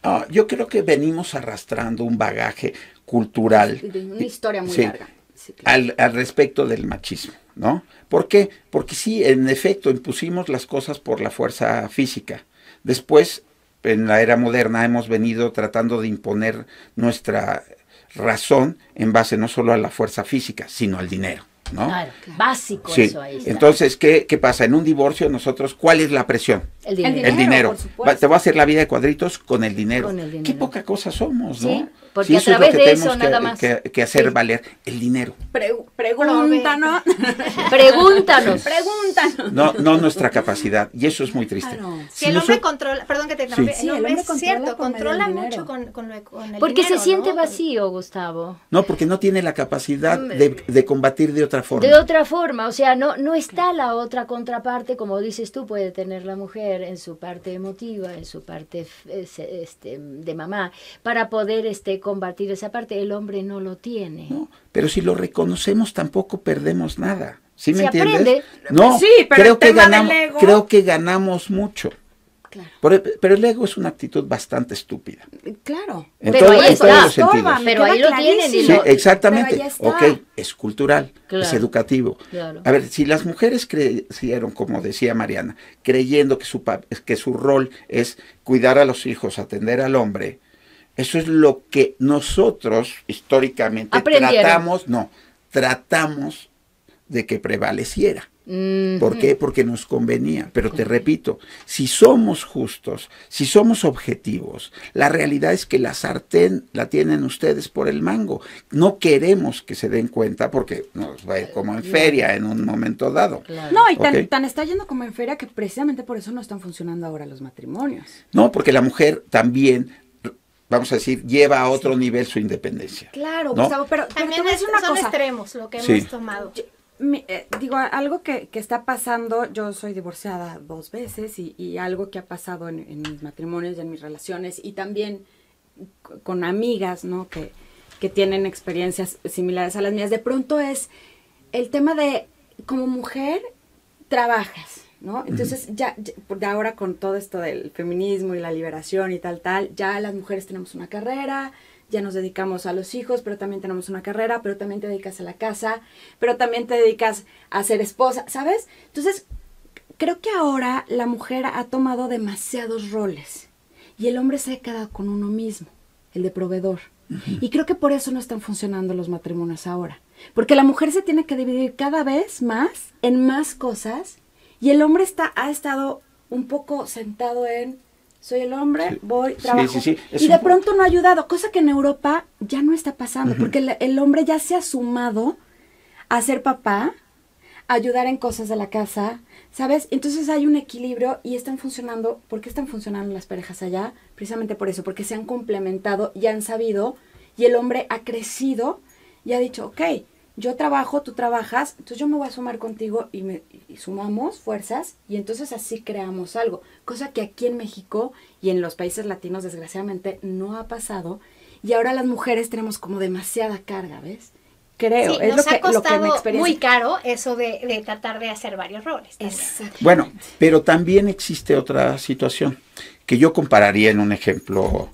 Speaker 7: Ah, yo creo que venimos arrastrando un bagaje cultural.
Speaker 3: De una historia muy
Speaker 7: sí,
Speaker 3: larga. Sí, claro.
Speaker 7: al, al respecto del machismo, ¿no? ¿Por qué? Porque sí, en efecto, impusimos las cosas por la fuerza física. Después, en la era moderna, hemos venido tratando de imponer nuestra razón en base no solo a la fuerza física, sino al dinero, ¿no?
Speaker 2: Claro, básico
Speaker 7: Sí.
Speaker 2: eso ahí está.
Speaker 7: Entonces, ¿qué, ¿qué pasa? En un divorcio, nosotros, ¿cuál es la presión?
Speaker 2: el dinero.
Speaker 3: dinero.
Speaker 7: El dinero.
Speaker 3: por supuesto.
Speaker 7: Va- te va a hacer la vida de cuadritos con el dinero.
Speaker 2: Con el dinero.
Speaker 7: Qué poca cosa somos, ¿no?
Speaker 2: Sí, porque
Speaker 7: Si
Speaker 2: a
Speaker 7: eso es lo
Speaker 2: través
Speaker 7: que
Speaker 2: de eso
Speaker 7: tenemos que,
Speaker 2: nada más.
Speaker 7: que- que hacer
Speaker 2: Sí.
Speaker 7: valer, el dinero.
Speaker 3: Pre- pregúntanos.
Speaker 2: Pregúntanos.
Speaker 3: Pregúntanos.
Speaker 7: No, no nuestra capacidad. Y eso es muy triste.
Speaker 3: Claro.
Speaker 4: Si el hombre
Speaker 7: nosotros-
Speaker 4: controla, perdón que te interrumpa,
Speaker 3: Sí.
Speaker 4: el
Speaker 3: Sí, el
Speaker 4: hombre
Speaker 3: hombre
Speaker 4: es
Speaker 3: controla
Speaker 4: cierto,
Speaker 3: por medio
Speaker 4: controla
Speaker 3: del
Speaker 4: mucho
Speaker 3: dinero.
Speaker 4: con, con, lo- con el
Speaker 2: Porque
Speaker 4: dinero,
Speaker 2: se siente
Speaker 4: ¿no?
Speaker 2: vacío, Gustavo.
Speaker 7: No, porque no tiene la capacidad de, de combatir de otra forma.
Speaker 2: De otra forma, o sea, no, no está la otra contraparte, como dices tú, puede tener la mujer en su parte emotiva, en su parte f- es- este, de mamá, para poder este, combatir esa parte. El hombre no lo tiene.
Speaker 7: ¿No? Pero si lo reconocemos, tampoco perdemos nada. ¿Sí me
Speaker 2: Se
Speaker 7: entiendes?
Speaker 2: aprende.
Speaker 7: No,
Speaker 3: Sí, pero
Speaker 7: creo
Speaker 3: el
Speaker 7: que
Speaker 3: tema del
Speaker 7: ganamos,
Speaker 3: ego-
Speaker 7: creo que ganamos mucho.
Speaker 3: Claro.
Speaker 7: Por- pero el ego es una actitud bastante estúpida.
Speaker 3: Claro.
Speaker 7: En,
Speaker 2: Pero
Speaker 7: todo-
Speaker 2: ahí
Speaker 7: en
Speaker 2: está.
Speaker 7: todos los
Speaker 3: Estorba,
Speaker 7: sentidos.
Speaker 3: me
Speaker 2: Pero
Speaker 3: queda
Speaker 2: ahí lo tienen y
Speaker 3: clarísimo.
Speaker 7: Sí,
Speaker 2: lo-
Speaker 7: exactamente.
Speaker 3: Pero ahí está.
Speaker 7: Ok, es cultural,
Speaker 2: Claro.
Speaker 7: es educativo.
Speaker 2: Claro.
Speaker 7: A ver, si las mujeres crecieron, como decía Mariana, creyendo que su, pa- que su rol es cuidar a los hijos, atender al hombre, eso es lo que nosotros históricamente
Speaker 2: Aprendieron.
Speaker 7: tratamos, no, tratamos de que prevaleciera.
Speaker 2: Mm,
Speaker 7: ¿Por qué? Porque nos convenía. Pero te repito, si somos justos, si somos objetivos, la realidad es que la sartén la tienen ustedes por el mango. No queremos que se den cuenta porque nos va a ir como en feria en un momento dado.
Speaker 2: claro.
Speaker 3: No, y tan,
Speaker 7: Ok.
Speaker 3: tan está yendo como en feria que precisamente por eso no están funcionando ahora los matrimonios.
Speaker 7: No, porque la mujer también, vamos a decir, lleva a otro nivel su independencia.
Speaker 3: Claro,
Speaker 7: ¿No?
Speaker 3: Gustavo, pero, pero te
Speaker 4: También
Speaker 3: voy a
Speaker 4: es-
Speaker 3: decir una
Speaker 4: son
Speaker 3: cosa.
Speaker 4: extremos lo que
Speaker 7: Sí.
Speaker 4: hemos tomado.
Speaker 3: Mi- eh, digo, algo que, que está pasando, yo soy divorciada dos veces y, y algo que ha pasado en, en mis matrimonios y en mis relaciones y también c- con amigas, ¿no? Que, que tienen experiencias similares a las mías, de pronto es el tema de, como mujer, trabajas, ¿no? Entonces, ya, ya por ahora con todo esto del feminismo y la liberación y tal, tal, ya las mujeres tenemos una carrera, ya nos dedicamos a los hijos, pero también tenemos una carrera, pero también te dedicas a la casa, pero también te dedicas a ser esposa, ¿sabes? Entonces, creo que ahora la mujer ha tomado demasiados roles y el hombre se ha quedado con uno mismo, el de proveedor. Y creo que por eso no están funcionando los matrimonios ahora. Porque la mujer se tiene que dividir cada vez más en más cosas y el hombre está, ha estado un poco sentado en soy el hombre,
Speaker 7: Sí.
Speaker 3: voy,
Speaker 7: Sí,
Speaker 3: trabajo.
Speaker 7: sí, sí. Es
Speaker 3: Y
Speaker 7: un
Speaker 3: de
Speaker 7: po-
Speaker 3: pronto no ha ayudado, cosa que en Europa ya no está pasando, porque el, el hombre ya se ha sumado a ser papá, a ayudar en cosas de la casa, ¿sabes? Entonces hay un equilibrio y están funcionando. ¿Por qué están funcionando las parejas allá? Precisamente por eso, porque se han complementado y han sabido, y el hombre ha crecido y ha dicho, ok, yo trabajo, tú trabajas, entonces yo me voy a sumar contigo y, me, y sumamos fuerzas y entonces así creamos algo. Cosa que aquí en México y en los países latinos desgraciadamente no ha pasado y ahora las mujeres tenemos como demasiada carga, ¿ves? Creo,
Speaker 4: Sí,
Speaker 3: es
Speaker 4: nos
Speaker 3: lo que,
Speaker 4: ha
Speaker 3: lo que
Speaker 4: costado
Speaker 3: me experiencia.
Speaker 4: muy caro eso de, de tratar de hacer varios roles. también.
Speaker 3: Exacto.
Speaker 7: Bueno, pero también existe otra situación que yo compararía en un ejemplo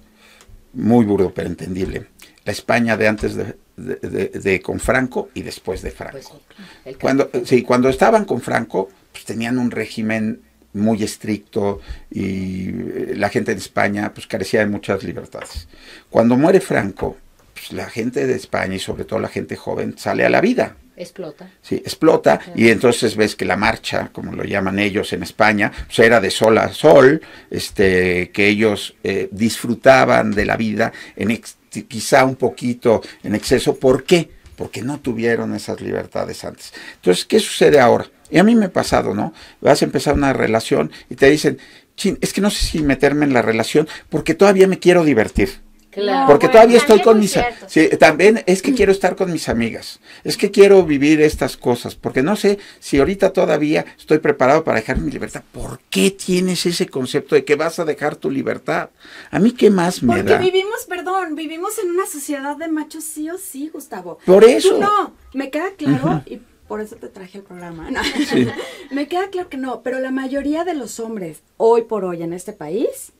Speaker 7: muy burdo pero entendible. La España de antes de, de, de- de con Franco y después de Franco.
Speaker 2: Pues sí, el
Speaker 7: Cuando, sí, cuando estaban con Franco, pues tenían un régimen muy estricto y eh, la gente de España pues carecía de muchas libertades. Cuando muere Franco, pues la gente de España y sobre todo la gente joven sale a la vida.
Speaker 2: explota.
Speaker 7: Sí, explota y entonces ves que la marcha, como lo llaman ellos en España, pues era de sol a sol, este, que ellos eh, disfrutaban de la vida en ex- quizá un poquito en exceso. ¿Por qué? Porque no tuvieron esas libertades antes. Entonces, ¿qué sucede ahora? Y a mí me ha pasado, ¿no? Vas a empezar una relación y te dicen, chin, es que no sé si meterme en la relación porque todavía me quiero divertir.
Speaker 2: Claro.
Speaker 7: Porque
Speaker 4: bueno,
Speaker 7: todavía estoy
Speaker 4: también
Speaker 7: con
Speaker 4: muy
Speaker 7: mis...
Speaker 4: cierto.
Speaker 7: Sí, también es que quiero estar con mis amigas. Es que quiero vivir estas cosas. Porque no sé si ahorita todavía estoy preparado para dejar mi libertad. ¿Por qué tienes ese concepto de que vas a dejar tu libertad? A mí, ¿qué más me
Speaker 3: Porque
Speaker 7: da?
Speaker 3: vivimos, perdón, vivimos en una sociedad de machos sí o sí, Gustavo.
Speaker 7: Por eso.
Speaker 3: Tú no, me queda claro y por eso te traje el programa. ¿no? Me queda claro que no, pero la mayoría de los hombres hoy por hoy en este país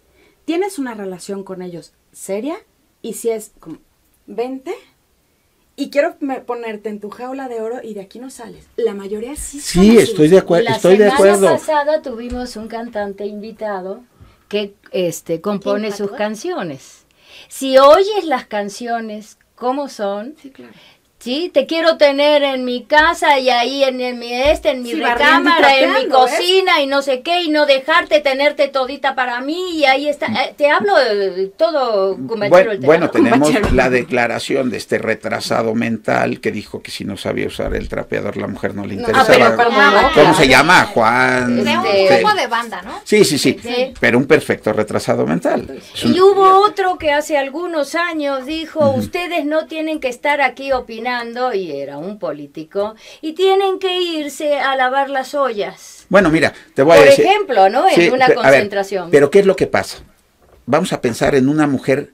Speaker 3: tienes una relación con ellos seria y si es como, vente y quiero me- ponerte en tu jaula de oro y de aquí no sales. La mayoría sí son
Speaker 7: Sí,
Speaker 3: así.
Speaker 7: estoy de acuerdo,
Speaker 2: La
Speaker 7: estoy de
Speaker 2: semana
Speaker 7: acuerdo.
Speaker 2: pasada tuvimos un cantante invitado que este compone
Speaker 4: ¿Quién,
Speaker 2: sus
Speaker 4: Pato?
Speaker 2: canciones. Si oyes las canciones como son,
Speaker 3: Sí, claro.
Speaker 2: sí, te quiero tener en mi casa y ahí en, en mi este, en mi
Speaker 3: Sí, barriendo y
Speaker 2: recámara, en mi
Speaker 3: trapeando, ¿ves?
Speaker 2: cocina y no sé qué, y no dejarte tenerte todita para mí y ahí está. Eh, te hablo de todo
Speaker 7: Bueno,
Speaker 2: cumbachero el
Speaker 7: bueno,
Speaker 2: teatro.
Speaker 7: tenemos
Speaker 3: Cumbachero.
Speaker 7: la declaración de este retrasado mental que dijo que si no sabía usar el trapeador la mujer no le
Speaker 3: No,
Speaker 7: interesaba.
Speaker 3: pero ¿cómo no?
Speaker 7: ¿Cómo
Speaker 3: Claro.
Speaker 7: se llama? Juan.
Speaker 4: De un
Speaker 2: Este-
Speaker 4: grupo de banda, ¿no?
Speaker 7: Sí, sí, sí,
Speaker 2: Sí.
Speaker 7: pero un perfecto retrasado mental. Es un-
Speaker 2: Y hubo otro que hace algunos años dijo, ustedes no tienen que estar aquí opinando, y era un político, y tienen que irse a lavar las ollas.
Speaker 7: Bueno, mira, te voy
Speaker 2: Por
Speaker 7: a decir.
Speaker 2: ejemplo, ¿no? En
Speaker 7: Sí,
Speaker 2: una
Speaker 7: pe- a ver,
Speaker 2: concentración.
Speaker 7: pero ¿qué es lo que pasa? Vamos a pensar en una mujer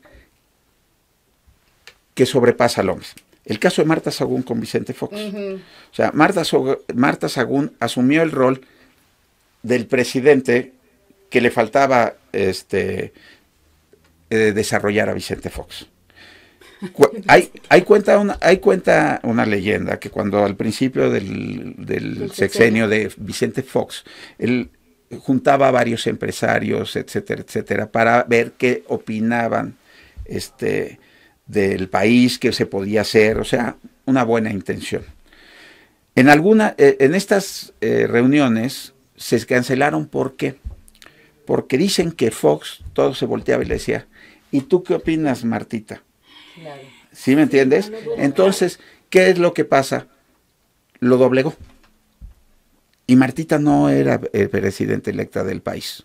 Speaker 7: que sobrepasa al hombre. El caso de Marta Sagún con Vicente Fox.
Speaker 2: Ujú.
Speaker 7: O sea, Marta, So- Marta Sagún asumió el rol del presidente que le faltaba este, eh, desarrollar a Vicente Fox. Cu- hay, hay, cuenta una, hay cuenta una leyenda que cuando al principio del, del sexenio de Vicente Fox, él juntaba a varios empresarios, etcétera, etcétera, para ver qué opinaban este, del país, qué se podía hacer, o sea, una buena intención. En, alguna, eh, en estas eh, reuniones se cancelaron, ¿por qué? Porque dicen que Fox todo se volteaba y le decía, ¿y tú qué opinas, Martita? ¿Sí me entiendes? Entonces, ¿qué es lo que pasa? Lo doblegó. Y Martita no era eh, presidenta electa del país.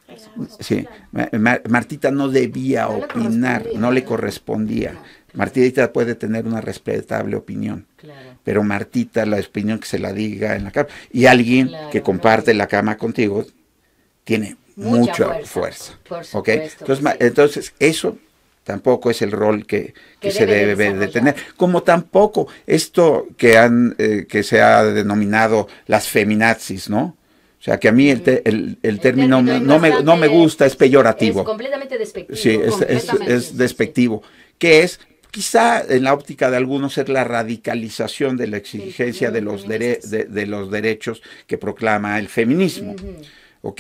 Speaker 7: Sí, Ma- Ma- Martita no debía
Speaker 3: No le
Speaker 7: opinar,
Speaker 3: correspondía.
Speaker 7: no le correspondía. Martita puede tener una respetable opinión,
Speaker 2: Claro.
Speaker 7: pero Martita, la opinión que se la diga en la cama, y alguien
Speaker 2: Claro,
Speaker 7: que comparte la cama contigo, tiene
Speaker 2: Mucha
Speaker 7: mucha,
Speaker 2: fuerza,
Speaker 7: fuerza.
Speaker 2: por
Speaker 7: ¿ok?
Speaker 2: supuesto
Speaker 7: Entonces,
Speaker 2: que
Speaker 7: ma-
Speaker 2: sí.
Speaker 7: entonces, eso tampoco es el rol que, que
Speaker 2: Que
Speaker 7: se
Speaker 2: debe de
Speaker 7: debe de,
Speaker 2: desarrollar.
Speaker 7: tener. Como tampoco esto que han eh, que se ha denominado las feminazis, ¿no? O sea, que a mí el, te- el, el término,
Speaker 2: término es
Speaker 7: no, me, no me
Speaker 2: bastante-
Speaker 7: gusta, es peyorativo.
Speaker 2: Es completamente despectivo.
Speaker 7: Sí, es, es,
Speaker 3: completamente,
Speaker 7: es despectivo. Que es, quizá en la óptica de algunos, es la radicalización de la exigencia de los, dere- de, de los derechos que proclama el feminismo. ¿Ok?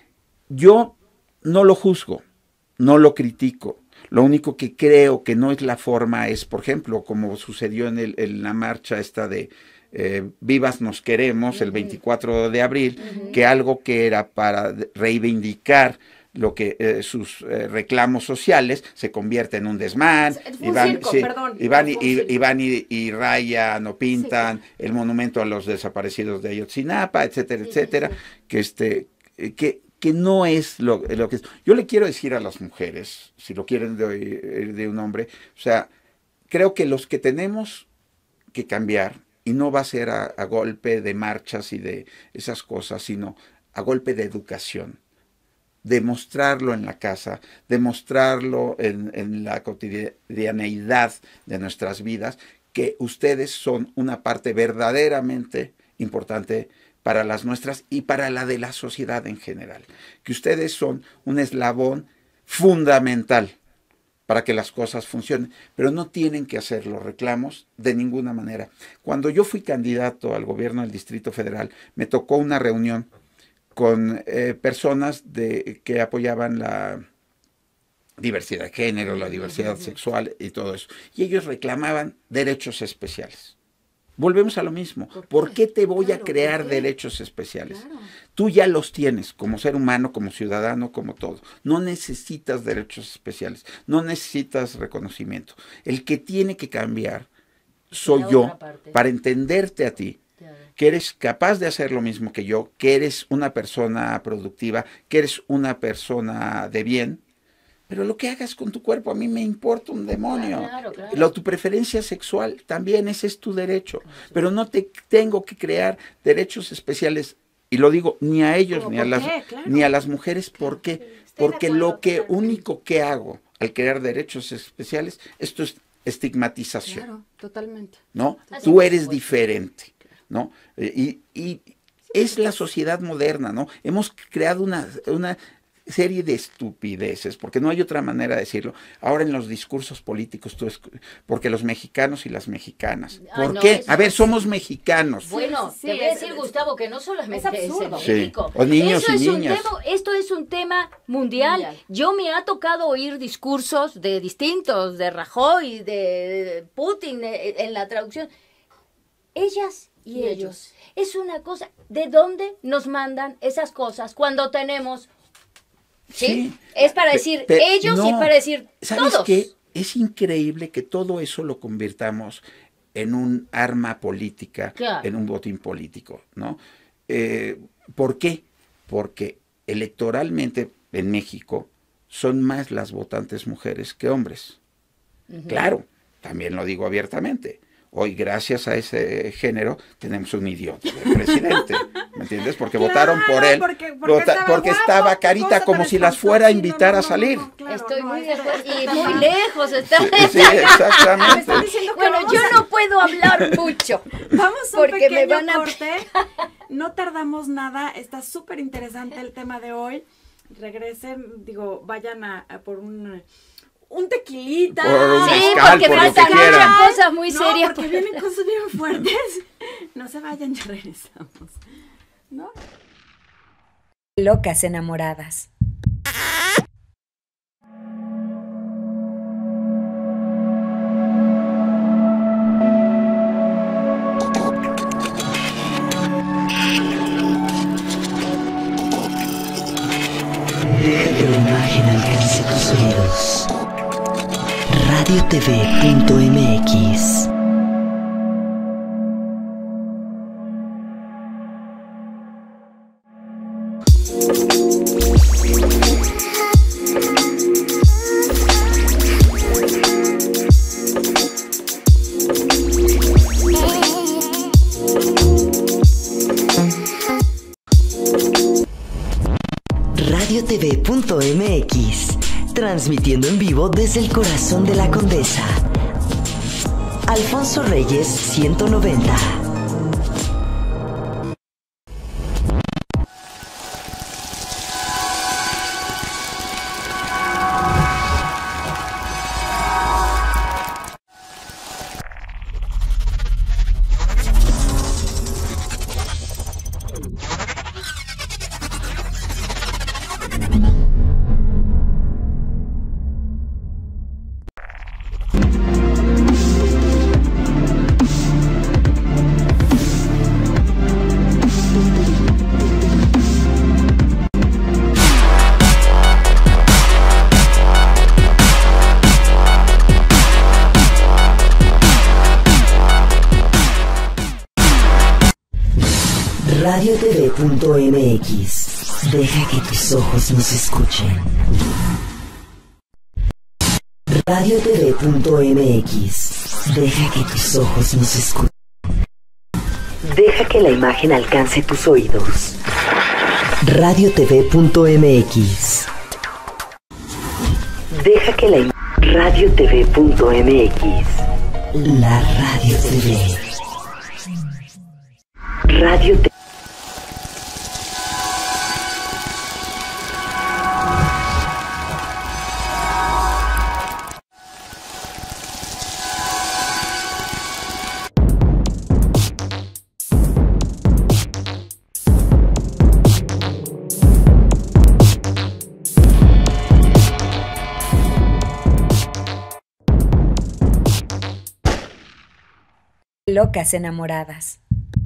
Speaker 7: Yo no lo juzgo, no lo critico. Lo único que creo que no es la forma es, por ejemplo, como sucedió en, el, en la marcha esta de eh, Vivas nos queremos, el veinticuatro de abril, que algo que era para reivindicar lo que eh, sus eh, reclamos sociales se convierte en un desmán.
Speaker 3: Fue
Speaker 7: y
Speaker 3: un
Speaker 7: van,
Speaker 3: circo,
Speaker 7: sí,
Speaker 3: perdón,
Speaker 7: y van y,
Speaker 3: fue un
Speaker 7: y-
Speaker 3: circo.
Speaker 7: y van y, y rayan o pintan el monumento a los desaparecidos de Ayotzinapa, etcétera, etcétera, que este eh, que que no es lo, lo que es. Yo le quiero decir a las mujeres, si lo quieren de, de un hombre, o sea, creo que los que tenemos que cambiar, y no va a ser a, a golpe de marchas y de esas cosas, sino a golpe de educación. Demostrarlo en la casa, demostrarlo en, en la cotidianeidad de nuestras vidas, que ustedes son una parte verdaderamente importante para las nuestras y para la de la sociedad en general. Que ustedes son un eslabón fundamental para que las cosas funcionen, pero no tienen que hacer los reclamos de ninguna manera. Cuando yo fui candidato al gobierno del Distrito Federal, me tocó una reunión con eh, personas de, que apoyaban la diversidad de género, la diversidad sexual y todo eso. Y ellos reclamaban derechos especiales. Volvemos a lo mismo.
Speaker 3: ¿Por qué?
Speaker 7: ¿Por qué te voy
Speaker 3: Claro,
Speaker 7: a crear
Speaker 3: ¿por qué?
Speaker 7: derechos especiales?
Speaker 3: Claro.
Speaker 7: Tú ya los tienes como ser humano, como ciudadano, como todo. No necesitas derechos especiales, no necesitas reconocimiento. El que tiene que cambiar soy
Speaker 2: La
Speaker 7: yo
Speaker 2: otra parte.
Speaker 7: para entenderte a ti, que eres capaz de hacer lo mismo que yo, que eres una persona productiva, que eres una persona de bien. Pero lo que hagas con tu cuerpo a mí me importa un demonio.
Speaker 2: Claro, claro.
Speaker 7: Lo, tu preferencia sexual también, ese es tu derecho. Pero no te tengo que crear derechos especiales, y lo digo, ni a ellos,
Speaker 3: ¿Cómo
Speaker 7: ni a,
Speaker 3: por
Speaker 7: las,
Speaker 3: qué? Claro.
Speaker 7: ni a las mujeres. ¿Por qué?
Speaker 4: Estoy de
Speaker 7: Porque
Speaker 4: acuerdo,
Speaker 7: lo que
Speaker 4: totalmente.
Speaker 7: único que hago al crear derechos especiales, esto es estigmatización.
Speaker 3: Claro, totalmente.
Speaker 7: ¿No?
Speaker 2: Así
Speaker 7: Tú
Speaker 2: es,
Speaker 7: eres
Speaker 2: pues.
Speaker 7: diferente, ¿no? Eh, Y, y es la sociedad moderna, ¿no? Hemos creado una, una serie de estupideces, porque no hay otra manera de decirlo. Ahora en los discursos políticos, tú escu- porque los mexicanos y las mexicanas.
Speaker 2: Ah,
Speaker 7: ¿Por
Speaker 2: no,
Speaker 7: qué?
Speaker 2: eso
Speaker 7: A ver,
Speaker 2: es-
Speaker 7: somos mexicanos.
Speaker 2: Bueno,
Speaker 3: Sí, sí,
Speaker 2: te voy a
Speaker 3: es-
Speaker 2: decir, Gustavo, que no solamente
Speaker 3: es absurdo.
Speaker 2: en
Speaker 7: Sí,
Speaker 2: México.
Speaker 7: o niños
Speaker 2: Eso
Speaker 7: y
Speaker 2: es un
Speaker 7: niñas.
Speaker 2: tema- esto es un tema mundial.
Speaker 3: Mundial.
Speaker 2: Yo me ha tocado oír discursos de distintos, de Rajoy, de Putin, eh, en la traducción. Ellas y,
Speaker 3: Y
Speaker 2: ellos.
Speaker 3: ellos.
Speaker 2: Es una cosa. ¿De dónde nos mandan esas cosas cuando tenemos? ¿Sí?
Speaker 7: Sí.
Speaker 2: Es para
Speaker 7: Pe-
Speaker 2: decir
Speaker 7: pe-
Speaker 2: ellos y
Speaker 7: no,
Speaker 2: para decir
Speaker 7: ¿sabes
Speaker 2: todos.
Speaker 7: qué? Es increíble que todo eso lo convirtamos en un arma política,
Speaker 2: Claro.
Speaker 7: en un botín político, ¿no? Eh, ¿Por qué? Porque electoralmente en México son más las votantes mujeres que hombres. Claro, también lo digo abiertamente. Hoy, gracias a ese género, tenemos un idiota de presidente, ¿me entiendes? Porque
Speaker 3: Claro,
Speaker 7: votaron por él,
Speaker 3: porque- porque
Speaker 7: vota-
Speaker 3: estaba
Speaker 7: porque
Speaker 3: guapo,
Speaker 7: estaba
Speaker 3: qué
Speaker 7: carita
Speaker 3: cosa
Speaker 7: como
Speaker 3: tan
Speaker 7: si las
Speaker 3: espantosa.
Speaker 7: fuera a
Speaker 3: Sí, no,
Speaker 7: invitar
Speaker 3: no,
Speaker 7: a
Speaker 3: no,
Speaker 7: salir.
Speaker 3: no, claro,
Speaker 2: Estoy
Speaker 3: no,
Speaker 2: muy
Speaker 3: eso-
Speaker 2: de acuerdo. Y
Speaker 3: está
Speaker 2: muy
Speaker 3: mal.
Speaker 2: lejos está.
Speaker 7: Sí, exactamente.
Speaker 3: Me están diciendo que
Speaker 2: Bueno,
Speaker 3: vamos
Speaker 2: yo
Speaker 3: a-
Speaker 2: no puedo hablar mucho.
Speaker 3: Vamos a un
Speaker 2: porque me
Speaker 3: pequeño
Speaker 2: van a-
Speaker 3: corte. No tardamos nada. Está súper interesante el tema de hoy. Regresen, digo, vayan a, a por un, un tequilita.
Speaker 7: Por un
Speaker 2: Sí,
Speaker 7: mezcal,
Speaker 2: porque
Speaker 7: por lo
Speaker 2: faltan
Speaker 7: que quieran.
Speaker 2: muchas cosas muy
Speaker 3: No,
Speaker 2: serias.
Speaker 3: porque vienen cosas bien fuertes. No se vayan, ya regresamos. ¿No?
Speaker 5: Locas enamoradas.
Speaker 6: Deja que la imagen alcance tus oídos. radio t v punto m x. radio t v punto m x, transmitiendo en vivo desde el corazón de la Condesa. Alfonso Reyes ciento noventa. radio t v punto m x. Deja que tus ojos nos escuchen. radio t v punto m x. Deja que tus ojos nos escuchen. Deja que la imagen alcance tus oídos. radio t v punto m x. Deja que la imagen... radio t v punto m x. La Radio T V. Radio T V.
Speaker 5: Locas enamoradas.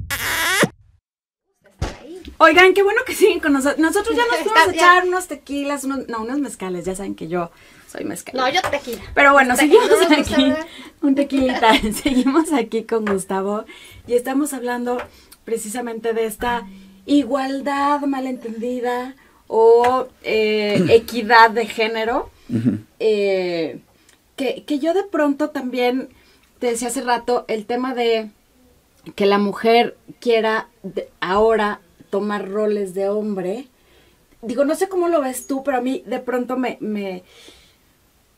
Speaker 3: Oigan, qué bueno que siguen con nosotros. Nosotros ya nos fuimos a
Speaker 4: Está-
Speaker 3: echar unos tequilas, unos, no, unos mezcales. Ya saben que yo soy mezcal.
Speaker 4: No, yo tequila.
Speaker 3: Pero bueno,
Speaker 4: Tequila,
Speaker 3: seguimos
Speaker 4: ¿no nos gusta,
Speaker 3: aquí.
Speaker 4: verdad?
Speaker 3: Un tequilita. Seguimos aquí con Gustavo. Y estamos hablando precisamente de esta igualdad malentendida o eh, equidad de género. eh, que, que yo de pronto también te decía hace rato el tema de que la mujer quiera de- ahora tomar roles de hombre. Digo, no sé cómo lo ves tú, pero a mí de pronto me, me,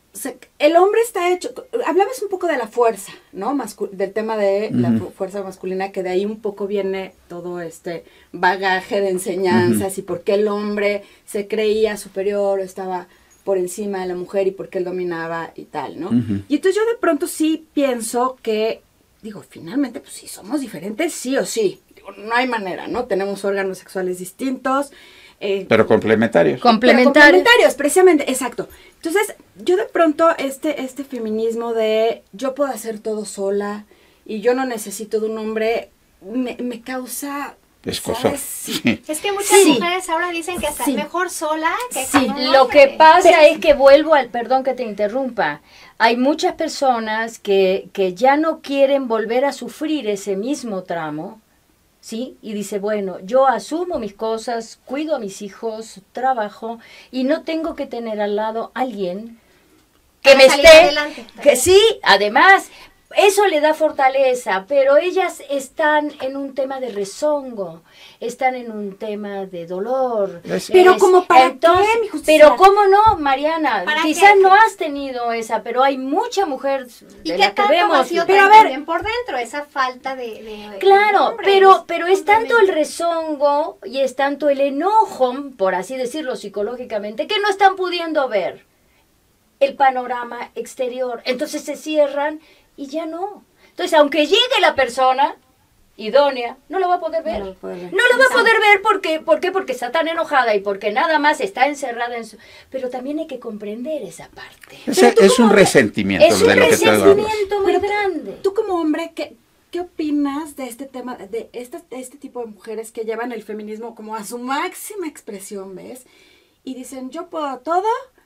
Speaker 3: se, el hombre está hecho, hablabas un poco de la fuerza, ¿no? Mascu del tema de uh-huh. la fuerza masculina, que de ahí un poco viene todo este bagaje de enseñanzas uh-huh. y por qué el hombre se creía superior o estaba por encima de la mujer y por qué él dominaba y tal, ¿no? Uh-huh. Y entonces yo de pronto sí pienso que, digo, finalmente, pues sí, somos diferentes, sí o sí. Digo, no hay manera, ¿no? Tenemos órganos sexuales distintos. Eh,
Speaker 7: pero complementarios.
Speaker 2: Complementarios.
Speaker 3: Pero complementarios, precisamente, exacto. Entonces, yo de pronto, este, este feminismo de yo puedo hacer todo sola y yo no necesito de un hombre, me, me causa...
Speaker 7: Escosor.
Speaker 3: Sí.
Speaker 4: Es que muchas
Speaker 2: sí.
Speaker 4: mujeres ahora dicen que está
Speaker 2: sí.
Speaker 4: mejor sola que
Speaker 2: sí.
Speaker 4: con un
Speaker 2: Lo
Speaker 4: hombre.
Speaker 2: que pasa es que vuelvo al, perdón que te interrumpa, hay muchas personas que, que ya no quieren volver a sufrir ese mismo tramo, ¿sí? Y dice, bueno, yo asumo mis cosas, cuido a mis hijos, trabajo, y no tengo que tener al lado a alguien que
Speaker 4: Para
Speaker 2: me
Speaker 4: salir
Speaker 2: esté,
Speaker 4: adelante.
Speaker 2: que sí, además, eso le da fortaleza, pero ellas están en un tema de rezongo, están en un tema de dolor.
Speaker 3: Pero
Speaker 2: Es-
Speaker 3: como para
Speaker 2: entonces,
Speaker 3: qué, mi justicia.
Speaker 2: Pero cómo no, Mariana,
Speaker 4: ¿Para
Speaker 2: quizás
Speaker 4: qué?
Speaker 2: no has tenido esa, pero hay mucha mujer
Speaker 4: ¿Y
Speaker 2: de
Speaker 4: qué
Speaker 2: la que
Speaker 4: tanto
Speaker 2: vemos.
Speaker 4: vacío
Speaker 3: Pero
Speaker 4: trae
Speaker 3: a ver-
Speaker 4: también por dentro? Esa falta de... de
Speaker 2: Claro,
Speaker 4: de hombres,
Speaker 2: pero, pero es tanto el
Speaker 4: complemento.
Speaker 2: rezongo y es tanto el enojo, por así decirlo psicológicamente, que no están pudiendo ver el panorama exterior. Entonces se cierran y ya no. Entonces, aunque llegue la persona idónea, no lo va a poder ver.
Speaker 3: No lo va a poder ver.
Speaker 2: No lo va a poder ver porque, ¿por qué? Porque está tan enojada y porque nada más está encerrada en su... Pero también hay que comprender esa parte.
Speaker 7: Ese es un resentimiento
Speaker 2: Es un
Speaker 7: de lo que te hablas.
Speaker 2: resentimiento muy
Speaker 3: Pero tú-
Speaker 2: grande.
Speaker 3: Tú como hombre, ¿qué, qué opinas de este tema, de este, de este tipo de mujeres que llevan el feminismo como a su máxima expresión, ¿ves? Y dicen, yo puedo todo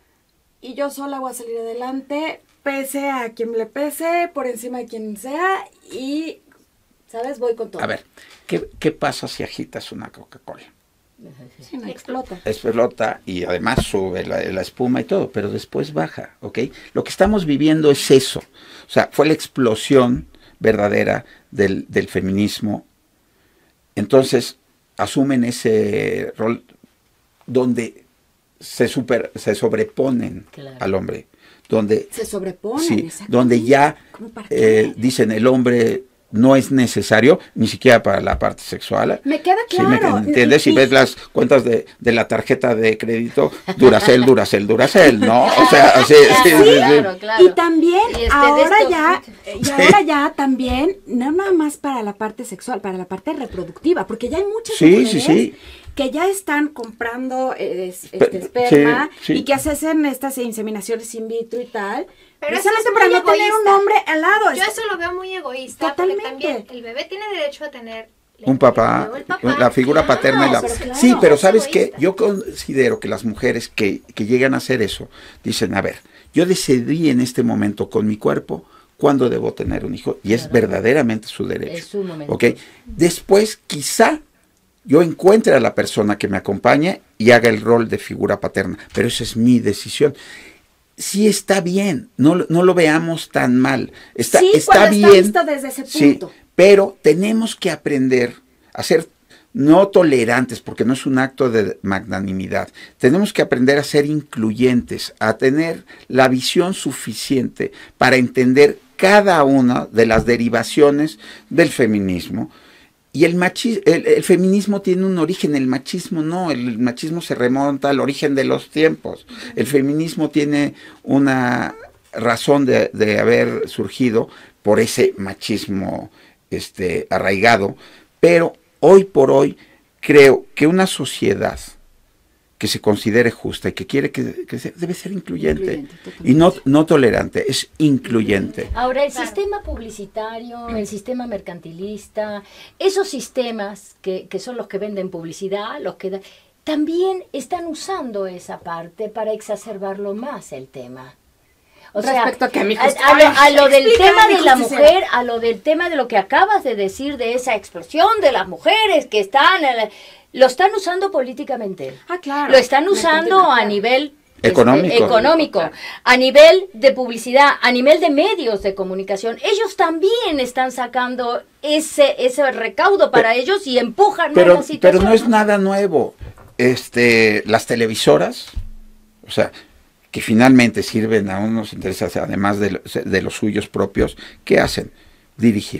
Speaker 3: y yo sola voy a salir adelante, pese a quien le pese, por encima de quien sea, y, ¿sabes? Voy con todo.
Speaker 7: A ver, ¿qué, qué pasa si agitas una Coca-Cola?
Speaker 3: Sí, no, explota.
Speaker 7: Explota y además sube la, la espuma y todo, pero después baja, ¿ok? Lo que estamos viviendo es eso. O sea, fue la explosión verdadera del, del feminismo. Entonces, asumen ese rol donde se, super, se sobreponen
Speaker 2: Claro.
Speaker 7: al hombre. Donde,
Speaker 3: Se sobreponen.
Speaker 7: sí,
Speaker 3: exactamente.
Speaker 7: donde ya
Speaker 3: ¿Cómo para qué?
Speaker 7: eh, dicen el hombre no es necesario, ni siquiera para la parte sexual.
Speaker 3: Me queda
Speaker 7: Sí, me
Speaker 3: claro.
Speaker 7: entiendes, si
Speaker 3: Y-
Speaker 7: ves las cuentas de, de la tarjeta de crédito, Duracell, Duracell, Duracell, ¿no? O sea, así, sí, sí, sí.
Speaker 2: Claro, claro.
Speaker 3: Y también,
Speaker 2: Y este, de
Speaker 3: ahora
Speaker 2: esto-
Speaker 3: ya, y ahora ya también, no nada más para la parte sexual, para la parte reproductiva, porque ya hay muchas
Speaker 7: Sí,
Speaker 3: mujeres
Speaker 7: sí, sí.
Speaker 3: que ya están comprando eh, es-
Speaker 7: Pe-
Speaker 3: este esperma
Speaker 7: sí, sí.
Speaker 3: y que hacen estas inseminaciones in vitro y tal,
Speaker 4: Pero eso
Speaker 3: precisamente
Speaker 4: es
Speaker 3: para
Speaker 4: muy
Speaker 3: no tener un
Speaker 4: egoísta.
Speaker 3: hombre al lado.
Speaker 4: Yo
Speaker 3: Es-
Speaker 4: eso lo veo muy egoísta.
Speaker 3: Totalmente.
Speaker 4: Porque también el bebé tiene derecho a tener...
Speaker 7: Un papá,
Speaker 4: el papá.
Speaker 7: la figura
Speaker 4: Claro,
Speaker 7: paterna y la...
Speaker 3: pero claro,
Speaker 7: sí, pero
Speaker 4: es
Speaker 7: ¿sabes qué?
Speaker 4: egoísta.
Speaker 7: Yo considero que las mujeres que, que llegan a hacer eso, dicen, a ver, yo decidí en este momento con mi cuerpo cuándo debo tener un hijo, y es
Speaker 2: Claro.
Speaker 7: verdaderamente su derecho.
Speaker 2: Es su momento.
Speaker 7: ¿Ok? Después, quizá, yo encuentre a la persona que me acompañe y haga el rol de figura paterna, pero esa es mi decisión. Sí está bien, no, no lo veamos tan mal. Está,
Speaker 3: Sí,
Speaker 7: está
Speaker 3: cuando está
Speaker 7: bien.
Speaker 3: visto desde ese
Speaker 7: sí,
Speaker 3: punto.
Speaker 7: pero tenemos que aprender a ser no tolerantes, porque no es un acto de magnanimidad. Tenemos que aprender a ser incluyentes, a tener la visión suficiente para entender cada una de las derivaciones del feminismo. Y el, machi el, el feminismo tiene un origen, el machismo no, el machismo se remonta al origen de los tiempos. El feminismo tiene una razón de, de haber surgido por ese machismo este, arraigado, pero hoy por hoy creo que una sociedad que se considere justa y que quiere que, que se, debe ser incluyente,
Speaker 3: Incluyente, totalmente.
Speaker 7: y no, no tolerante, es incluyente.
Speaker 2: Ahora, el
Speaker 4: Claro.
Speaker 2: sistema publicitario, el sistema mercantilista, esos sistemas que, que son los que venden publicidad, los que da- también están usando esa parte para exacerbarlo más el tema. O sea,
Speaker 3: Respecto a que mi
Speaker 2: a,
Speaker 3: justi-
Speaker 2: a lo, a lo del
Speaker 3: Explícame,
Speaker 2: tema
Speaker 3: mi
Speaker 2: de la
Speaker 3: justiciera.
Speaker 2: mujer, a lo del tema de lo que acabas de decir, de esa explosión de las mujeres que están, en la- lo están usando políticamente.
Speaker 3: Ah, claro.
Speaker 2: Lo están usando
Speaker 3: Mercantil,
Speaker 2: a
Speaker 3: claro.
Speaker 2: nivel
Speaker 7: Económico.
Speaker 2: este, económico, a nivel de publicidad, a nivel de medios de comunicación. Ellos también están sacando ese ese recaudo para
Speaker 7: Pero-
Speaker 2: ellos y empujan más
Speaker 7: Pero,
Speaker 2: la situación.
Speaker 7: pero no es nada nuevo. Este, las televisoras, o sea, que finalmente sirven a unos intereses, además de, de los suyos propios, ¿qué hacen? Dirigir.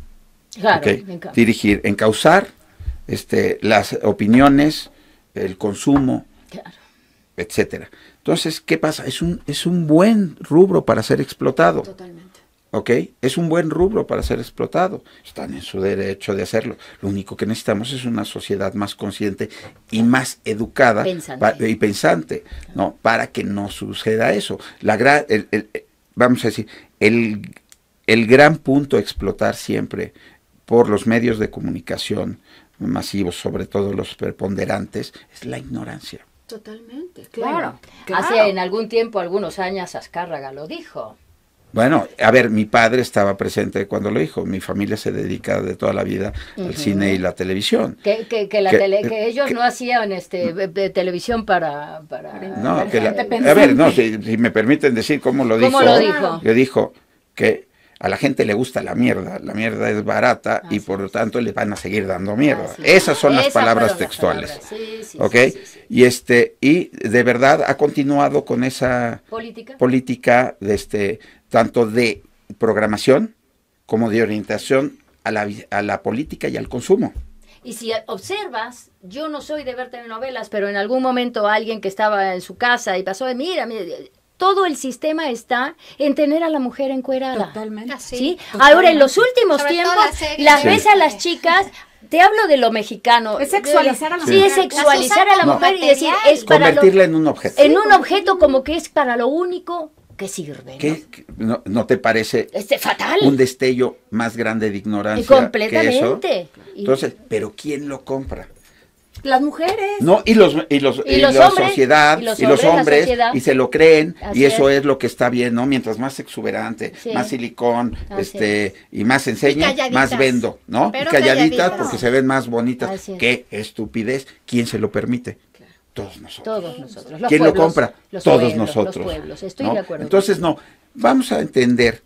Speaker 2: Claro,
Speaker 7: ¿Okay?
Speaker 2: me encanta.
Speaker 7: Dirigir, encauzar este, las opiniones, el consumo,
Speaker 2: Claro.
Speaker 7: etcétera. Entonces, ¿qué pasa? Es un, es un buen rubro para ser explotado.
Speaker 3: Totalmente.
Speaker 7: ¿Ok? Es un buen rubro para ser explotado. Están en su derecho de hacerlo. Lo único que necesitamos es una sociedad más consciente y más educada
Speaker 2: Pensante.
Speaker 7: pa- y pensante, ¿no? Para que no suceda eso. La gra- el, el- vamos a decir, el, el gran punto a explotar siempre por los medios de comunicación masivos, sobre todo los preponderantes, es la ignorancia.
Speaker 3: Totalmente,
Speaker 2: Claro.
Speaker 3: claro.
Speaker 2: Hace en algún tiempo, algunos años, Azcárraga lo dijo.
Speaker 7: Bueno, a ver, mi padre estaba presente cuando lo dijo. Mi familia se dedica de toda la vida al
Speaker 2: Ujú.
Speaker 7: cine y la televisión.
Speaker 2: Que, que, que, la
Speaker 7: Que-
Speaker 2: tele- que ellos
Speaker 7: que-
Speaker 2: no hacían este de- de televisión para... para
Speaker 7: No, que la-
Speaker 3: gente
Speaker 7: a ver, no, si, si me permiten decir cómo lo dijo.
Speaker 2: ¿Cómo lo dijo?
Speaker 7: Que dijo que a la gente le gusta la mierda, la mierda es barata y
Speaker 2: Así
Speaker 7: por lo tanto le van a seguir dando mierda.
Speaker 2: Así es.
Speaker 7: Esas son las
Speaker 2: Esas
Speaker 7: palabras
Speaker 2: fueron las
Speaker 7: textuales.
Speaker 2: palabras. Sí, sí,
Speaker 7: ¿Ok?
Speaker 2: sí, sí, sí.
Speaker 7: Y este, y de verdad ha continuado con esa
Speaker 2: Política.
Speaker 7: política de este, tanto de programación como de orientación a la, vi- a la política y al consumo.
Speaker 2: Y si observas, yo no soy de ver telenovelas, pero en algún momento alguien que estaba en su casa y pasó, mira, mira, todo el sistema está en tener a la mujer encuerada.
Speaker 3: Totalmente.
Speaker 4: Así.
Speaker 2: ¿Sí?
Speaker 3: Totalmente.
Speaker 2: Ahora, en los últimos
Speaker 4: Sobre todo
Speaker 2: tiempos,
Speaker 4: las series.
Speaker 2: las
Speaker 7: Sí.
Speaker 2: ves a las chicas, te hablo de lo mexicano.
Speaker 3: Es sexualizar a la
Speaker 2: Sí,
Speaker 3: mujer.
Speaker 2: es sexualizar a la
Speaker 7: No.
Speaker 2: mujer y decir, es para lo,
Speaker 7: Convertirla en un objeto.
Speaker 2: en un objeto como que es para lo único que sirve. ¿no?
Speaker 7: ¿Qué, qué- no, ¿No te parece
Speaker 2: Este, fatal.
Speaker 7: un destello más grande de ignorancia
Speaker 2: Y completamente.
Speaker 7: que eso?
Speaker 2: Y-
Speaker 7: Entonces, ¿pero quién lo compra?
Speaker 3: Las mujeres.
Speaker 7: No, y los y los
Speaker 2: Y
Speaker 7: y
Speaker 2: los
Speaker 7: la
Speaker 2: hombres,
Speaker 7: sociedad
Speaker 2: y los
Speaker 7: y los
Speaker 2: hombres, la
Speaker 7: hombres
Speaker 2: sociedad.
Speaker 7: y se lo creen
Speaker 2: Así
Speaker 7: y eso
Speaker 2: es.
Speaker 7: es. lo que está bien, ¿no? Mientras más exuberante,
Speaker 2: Sí.
Speaker 7: más silicón,
Speaker 2: Así
Speaker 7: este y más enseñe,
Speaker 4: Y calladitas.
Speaker 7: más vendo, ¿no?
Speaker 4: Pero
Speaker 7: y calladitas,
Speaker 4: calladitas.
Speaker 7: porque se ven más bonitas.
Speaker 2: Así es.
Speaker 7: Qué estupidez, ¿quién se lo permite? Todos nosotros.
Speaker 2: Todos nosotros. Los
Speaker 7: ¿Quién
Speaker 2: pueblos,
Speaker 7: lo compra?
Speaker 2: los
Speaker 7: Todos
Speaker 2: pueblos,
Speaker 7: nosotros.
Speaker 2: Los pueblos. Estoy
Speaker 7: ¿no?
Speaker 2: de acuerdo.
Speaker 7: Entonces, no, vamos a entender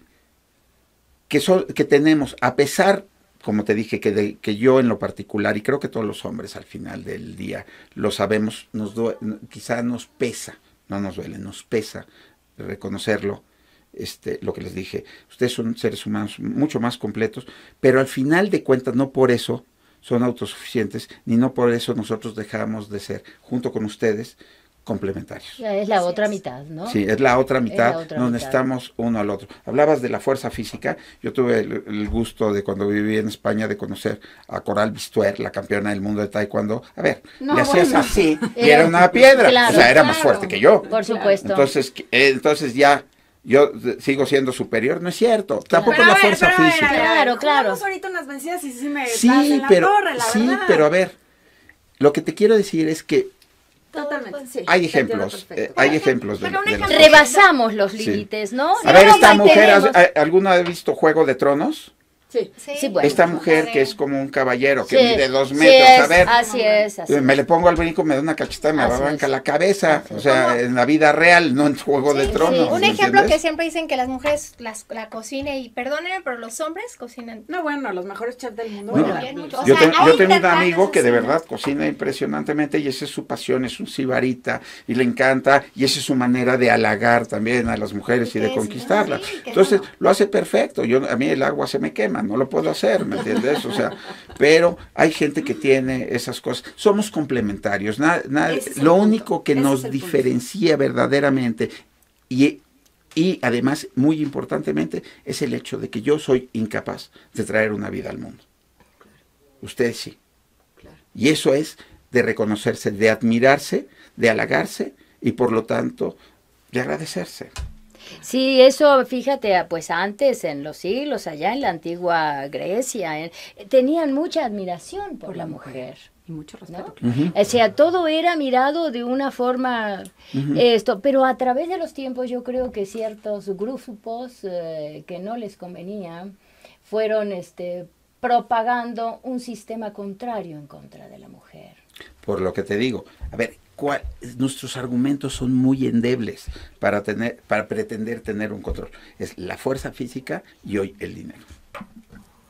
Speaker 7: que, so- que tenemos, a pesar, como te dije, que, de- que yo en lo particular, y creo que todos los hombres al final del día lo sabemos, nos due- quizá nos pesa, no nos duele, nos pesa reconocerlo, este, lo que les dije, ustedes son seres humanos mucho más completos, pero al final de cuentas no por eso son autosuficientes, ni no por eso nosotros dejamos de ser, junto con ustedes, complementarios.
Speaker 2: Ya es la
Speaker 4: Así
Speaker 2: otra
Speaker 4: es.
Speaker 2: mitad, ¿no?
Speaker 7: Sí, es la otra mitad,
Speaker 2: la otra
Speaker 7: nos
Speaker 2: mitad.
Speaker 7: necesitamos uno al otro. Hablabas de la fuerza física, yo tuve el, el gusto de cuando viví en España de conocer a Coral Bistuer, la campeona del mundo de taekwondo. A ver,
Speaker 3: No,
Speaker 7: le hacías
Speaker 3: bueno.
Speaker 7: así y
Speaker 2: Era-
Speaker 7: era una piedra,
Speaker 2: claro,
Speaker 7: o sea, era más
Speaker 2: claro.
Speaker 7: fuerte que yo.
Speaker 2: Por supuesto.
Speaker 7: Entonces, eh, entonces ya yo eh, sigo siendo superior, no es cierto, tampoco
Speaker 3: Pero
Speaker 7: la
Speaker 3: a ver,
Speaker 7: fuerza
Speaker 3: pero a ver,
Speaker 7: física.
Speaker 3: a ver,
Speaker 2: Claro, claro.
Speaker 3: jugamos ahorita unas vencidas y sí me das
Speaker 7: Sí,
Speaker 3: en la
Speaker 7: pero
Speaker 3: torre, la
Speaker 7: sí,
Speaker 3: verdad.
Speaker 7: pero a ver, lo que te quiero decir es que
Speaker 3: Totalmente, sí.
Speaker 7: hay
Speaker 3: te entiendo
Speaker 7: ejemplos,
Speaker 3: perfecto.
Speaker 7: eh, hay ejemplos de,
Speaker 4: pero un
Speaker 7: de las
Speaker 4: ejemplo-
Speaker 7: cosas.
Speaker 2: Rebasamos los
Speaker 7: Sí.
Speaker 2: límites, ¿no?
Speaker 7: A ver,
Speaker 2: No
Speaker 7: esta
Speaker 2: nos
Speaker 7: mujer, ¿has-
Speaker 2: mantenemos.
Speaker 7: a- ¿alguna ha visto Juego de Tronos?
Speaker 3: Sí.
Speaker 2: Sí, bueno.
Speaker 7: Esta mujer que es como un caballero, que
Speaker 2: Sí,
Speaker 7: mide dos
Speaker 2: sí
Speaker 7: metros,
Speaker 2: es,
Speaker 7: a ver,
Speaker 2: Así es, así
Speaker 7: me
Speaker 2: es.
Speaker 7: le pongo al brinco, me da una cachetada y me
Speaker 2: Así
Speaker 7: arranca
Speaker 2: es.
Speaker 7: la cabeza.
Speaker 2: Así
Speaker 7: O
Speaker 2: es.
Speaker 7: sea, en la vida real, no en Juego de
Speaker 2: Sí,
Speaker 7: Tronos.
Speaker 2: sí.
Speaker 4: Un
Speaker 7: ¿me
Speaker 4: ejemplo que
Speaker 7: entiendes?
Speaker 4: siempre dicen que las mujeres las, la cocina y perdónenme, pero los hombres cocinan.
Speaker 3: No, bueno, los mejores chefs del mundo.
Speaker 7: Bueno,
Speaker 3: bueno,
Speaker 4: bien, mucho. O
Speaker 7: Yo,
Speaker 4: sea,
Speaker 7: ten-
Speaker 4: hay
Speaker 7: yo tengo un
Speaker 4: intervalos
Speaker 7: amigo que de
Speaker 4: así, ¿no?
Speaker 7: verdad cocina impresionantemente y esa es su pasión, es un sibarita y le encanta y esa es su manera de halagar también a las mujeres y de
Speaker 4: Sí,
Speaker 7: conquistarlas.
Speaker 4: sí, que
Speaker 7: Entonces
Speaker 4: no.
Speaker 7: lo hace perfecto. Yo a mí el agua se me quema, no lo puedo hacer, ¿me entiendes? O sea, pero hay gente que tiene esas cosas. Somos complementarios. Nada, nada-
Speaker 3: Ese es el
Speaker 7: lo
Speaker 3: punto,
Speaker 7: único que
Speaker 3: ese
Speaker 7: nos
Speaker 3: es el punto.
Speaker 7: diferencia verdaderamente y y además, muy importantemente, es el hecho de que yo soy incapaz de traer una vida al mundo. Ustedes sí. Y eso es de reconocerse, de admirarse, de halagarse y por lo tanto de agradecerse.
Speaker 2: Sí, eso, fíjate, pues antes, en los siglos, allá en la antigua Grecia, en- tenían mucha admiración por, la mujer.
Speaker 3: Y mucho respeto.
Speaker 2: ¿No? O sea, todo era mirado de una forma, esto, pero a través de los tiempos yo creo que ciertos grupos eh, que no les convenía fueron este, propagando un sistema contrario en contra de la mujer.
Speaker 7: Por lo que te digo, a ver, ¿cuál? Nuestros argumentos son muy endebles para tener, para pretender tener un control. Es la fuerza física y hoy el dinero.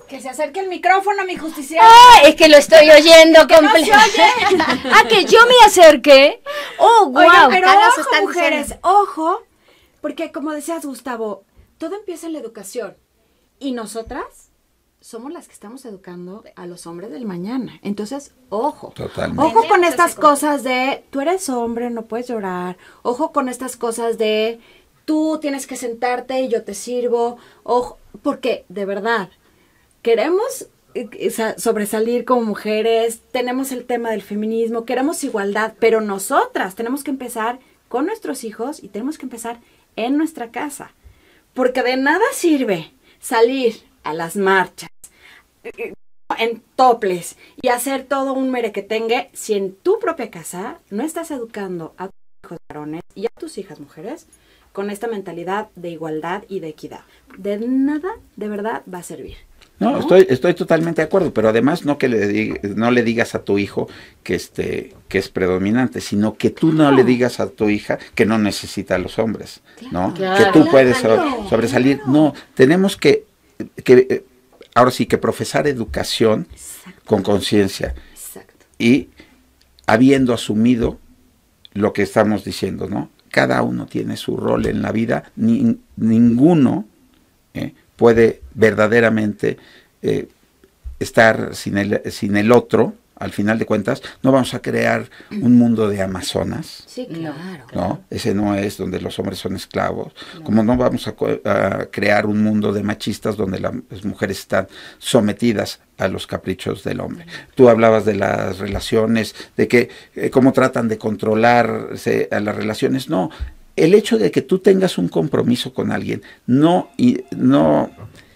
Speaker 3: Que se acerque el micrófono, mi justiciero.
Speaker 2: Ah, es que lo estoy oyendo
Speaker 3: Que no se
Speaker 2: completamente. Ah, que yo me acerqué. Oh, wow.
Speaker 3: Oigan, pero
Speaker 4: Acá nos
Speaker 3: ojo,
Speaker 4: están
Speaker 3: mujeres,
Speaker 4: diciendo.
Speaker 3: ojo, porque como decías, Gustavo, todo empieza en la educación. Y nosotras somos las que estamos educando a los hombres del mañana. Entonces, ojo.
Speaker 7: Totalmente.
Speaker 3: Ojo con
Speaker 4: Tenemos
Speaker 3: estas
Speaker 4: ese
Speaker 3: cosas de, tú eres hombre, no puedes llorar. Ojo con estas cosas de, tú tienes que sentarte y yo te sirvo. Ojo, porque de verdad, queremos eh, sa- sobresalir como mujeres, tenemos el tema del feminismo, queremos igualdad, pero nosotras tenemos que empezar con nuestros hijos y tenemos que empezar en nuestra casa. Porque de nada sirve salir a las marchas eh, en toples y hacer todo un merequetengue si en tu propia casa no estás educando a tus hijos varones y a tus hijas mujeres con esta mentalidad de igualdad y de equidad. De nada, de verdad, va a servir.
Speaker 7: No, estoy, estoy totalmente de acuerdo, pero además no que le dig- no le digas a tu hijo que este que es predominante, sino que tú no le digas a tu hija que no necesita a los hombres, ¿no?
Speaker 2: Claro.
Speaker 7: Que tú puedes so-
Speaker 3: Claro.
Speaker 7: sobresalir. No, tenemos que, que eh, ahora sí que profesar educación
Speaker 3: Exacto,
Speaker 7: con conciencia
Speaker 3: exacto.
Speaker 7: y habiendo asumido lo que estamos diciendo, ¿no? Cada uno tiene su rol en la vida, ni, ninguno ¿eh? puede verdaderamente eh, estar sin el, sin el otro. Al final de cuentas, no vamos a crear un mundo de amazonas,
Speaker 3: Sí, claro.
Speaker 7: ¿no? Ese no es donde los hombres son esclavos. Como no vamos a, co- a crear un mundo de machistas donde la- las mujeres están sometidas a los caprichos del hombre. Tú hablabas de las relaciones, de que eh, cómo tratan de controlarse a las relaciones. No, el hecho de que tú tengas un compromiso con alguien no, y, no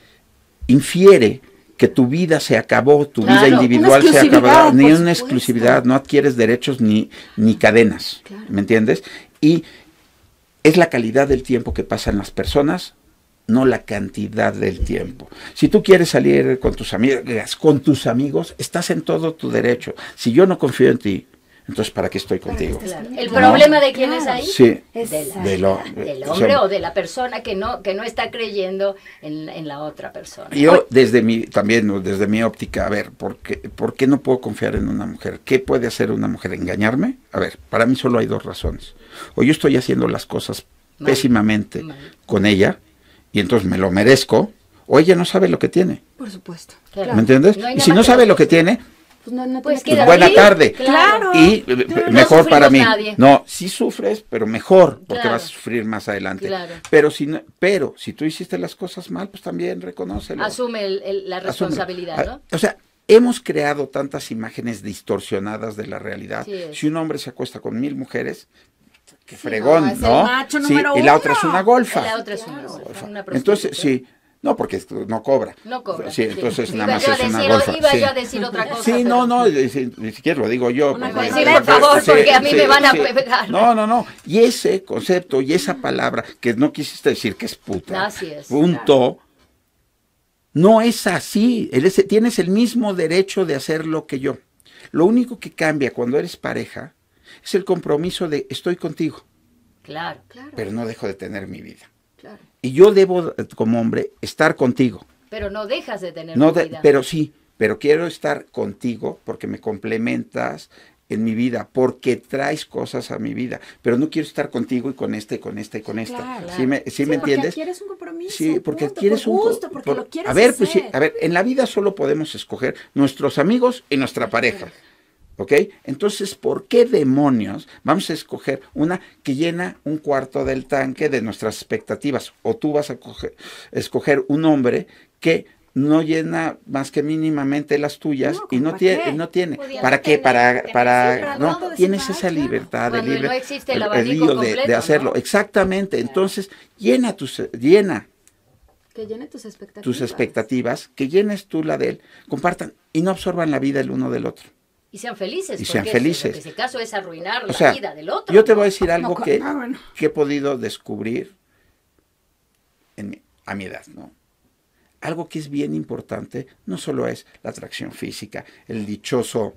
Speaker 7: infiere que tu vida se acabó, tu
Speaker 2: Claro,
Speaker 7: vida individual
Speaker 3: una
Speaker 7: se acabó,
Speaker 3: exclusividad,
Speaker 7: ni
Speaker 3: por
Speaker 7: una
Speaker 3: supuesto.
Speaker 7: exclusividad, no adquieres derechos ni, ni cadenas,
Speaker 3: Claro.
Speaker 7: ¿me entiendes? Y es la calidad del tiempo que pasan las personas, no la cantidad del tiempo. Si tú quieres salir con tus amigas, con tus amigos, estás en todo tu derecho. Si yo no confío en ti, entonces ¿para qué estoy contigo?
Speaker 2: Claro. ¿El problema de quién es ahí?
Speaker 7: Sí,
Speaker 2: De la-
Speaker 7: de lo-
Speaker 2: del
Speaker 7: o
Speaker 2: hombre
Speaker 7: sea,
Speaker 2: o de la persona que no que no está creyendo en, en la otra persona.
Speaker 7: yo desde mi, también ¿no? desde mi óptica, a ver, ¿por qué, ¿por qué no puedo confiar en una mujer? ¿Qué puede hacer una mujer? ¿Engañarme? A ver, para mí solo hay dos razones. O yo estoy haciendo las cosas
Speaker 2: Mal,
Speaker 7: pésimamente
Speaker 2: mal.
Speaker 7: con ella y entonces me lo merezco, o ella no sabe lo que tiene,
Speaker 3: Por supuesto.
Speaker 2: Claro.
Speaker 7: ¿me entiendes?
Speaker 2: No hay
Speaker 7: Y
Speaker 2: nada
Speaker 7: si no
Speaker 2: más que
Speaker 7: sabe
Speaker 2: los
Speaker 7: lo que
Speaker 2: dos.
Speaker 7: tiene,
Speaker 3: Pues no, no
Speaker 2: Pues
Speaker 3: tiene
Speaker 2: queda
Speaker 3: que-
Speaker 7: buena
Speaker 2: ahí.
Speaker 7: tarde.
Speaker 3: Claro.
Speaker 7: Y eh,
Speaker 2: No
Speaker 7: mejor para
Speaker 2: sufrimos
Speaker 7: mí.
Speaker 2: nadie.
Speaker 7: No, sí sufres, pero mejor, porque
Speaker 2: Claro.
Speaker 7: vas a sufrir más adelante.
Speaker 2: Claro.
Speaker 7: Pero si no- pero si tú hiciste las cosas mal, pues también reconócelo.
Speaker 2: Asume el- el- la
Speaker 7: Asume.
Speaker 2: responsabilidad, ¿no?
Speaker 7: Ah, O sea, hemos creado tantas imágenes distorsionadas de la realidad.
Speaker 2: Sí es.
Speaker 7: Si un hombre se acuesta con mil mujeres, qué fregón,
Speaker 3: no, es el
Speaker 7: ¿no?
Speaker 3: macho
Speaker 7: Sí,
Speaker 3: número
Speaker 7: y la otra es
Speaker 3: uno.
Speaker 7: una golfa.
Speaker 2: La otra es una,
Speaker 7: Golfa.
Speaker 2: una prostituta.
Speaker 7: Entonces, sí. No, porque no cobra.
Speaker 2: No cobra.
Speaker 7: Sí, entonces nada
Speaker 2: Iba
Speaker 7: más
Speaker 2: yo a
Speaker 7: es una
Speaker 2: decir-
Speaker 7: golfa.
Speaker 2: Iba
Speaker 7: sí.
Speaker 2: yo a decir otra cosa.
Speaker 7: Sí,
Speaker 2: pero-
Speaker 7: no, no, ni si- ni siquiera lo digo yo.
Speaker 3: Una
Speaker 7: porque-
Speaker 3: cosa,
Speaker 2: por favor, porque a mí me van a pegar.
Speaker 7: No, no, no. Y ese concepto y esa palabra que no quisiste decir que es puta.
Speaker 2: Así es.
Speaker 7: Punto. No es así. Eres- tienes el mismo derecho de hacer lo que yo. Lo único que cambia cuando eres pareja es el compromiso de estoy contigo,
Speaker 2: Claro.
Speaker 3: Claro,
Speaker 7: pero no dejo de tener mi vida.
Speaker 3: claro.
Speaker 7: Y yo debo, eh, como hombre, estar contigo.
Speaker 2: Pero no dejas de tener
Speaker 7: No
Speaker 2: tu
Speaker 7: de-
Speaker 2: vida.
Speaker 7: pero sí, pero quiero estar contigo porque me complementas en mi vida, porque traes cosas a mi vida, pero no quiero estar contigo y con este, con esta y con esta.
Speaker 3: claro.
Speaker 7: ¿Sí me, sí
Speaker 3: Sí,
Speaker 7: me
Speaker 3: porque
Speaker 7: entiendes?
Speaker 3: adquieres un compromiso.
Speaker 7: Sí, porque
Speaker 3: punto,
Speaker 7: adquieres
Speaker 3: por
Speaker 7: un co-
Speaker 3: gusto, porque
Speaker 7: por-
Speaker 3: lo quieres
Speaker 7: a ver, pues sí,
Speaker 3: hacer.
Speaker 7: a ver, en la vida solo podemos escoger nuestros amigos y nuestra pareja. ¿Ok? Entonces, ¿por qué demonios vamos a escoger una que llena un cuarto del tanque de nuestras expectativas? O tú vas a coger- escoger un hombre que no llena más que mínimamente las tuyas
Speaker 3: No,
Speaker 7: y no
Speaker 3: ¿para
Speaker 7: tiene,
Speaker 3: qué?
Speaker 7: no tiene.
Speaker 4: Pudiendo
Speaker 7: ¿Para qué?
Speaker 4: tener-
Speaker 7: Para,
Speaker 4: tener-
Speaker 7: para,
Speaker 3: sí, para
Speaker 7: no,
Speaker 3: todo
Speaker 7: tienes
Speaker 3: desigual,
Speaker 7: esa
Speaker 3: claro.
Speaker 7: libertad de
Speaker 2: Cuando
Speaker 7: libre,
Speaker 2: no existe el
Speaker 7: el- el
Speaker 2: abanico
Speaker 7: lío de, de
Speaker 2: completo,
Speaker 7: hacerlo.
Speaker 2: ¿no?
Speaker 7: Exactamente. Entonces, llena tus, llena
Speaker 3: Que llene tus expectativas.
Speaker 7: tus expectativas, que llenes tú la de él, compartan y no absorban la vida el uno del otro.
Speaker 2: Y sean felices.
Speaker 7: Y sean
Speaker 2: porque
Speaker 7: felices.
Speaker 2: Lo que se caso es arruinar
Speaker 7: O
Speaker 2: la
Speaker 7: sea,
Speaker 2: vida del otro.
Speaker 7: yo te
Speaker 2: ¿no?
Speaker 7: voy a decir algo
Speaker 3: No,
Speaker 7: que,
Speaker 3: ah, bueno.
Speaker 7: que he podido descubrir en mi- a mi edad, ¿no? Algo que es bien importante, no solo es la atracción física, el dichoso,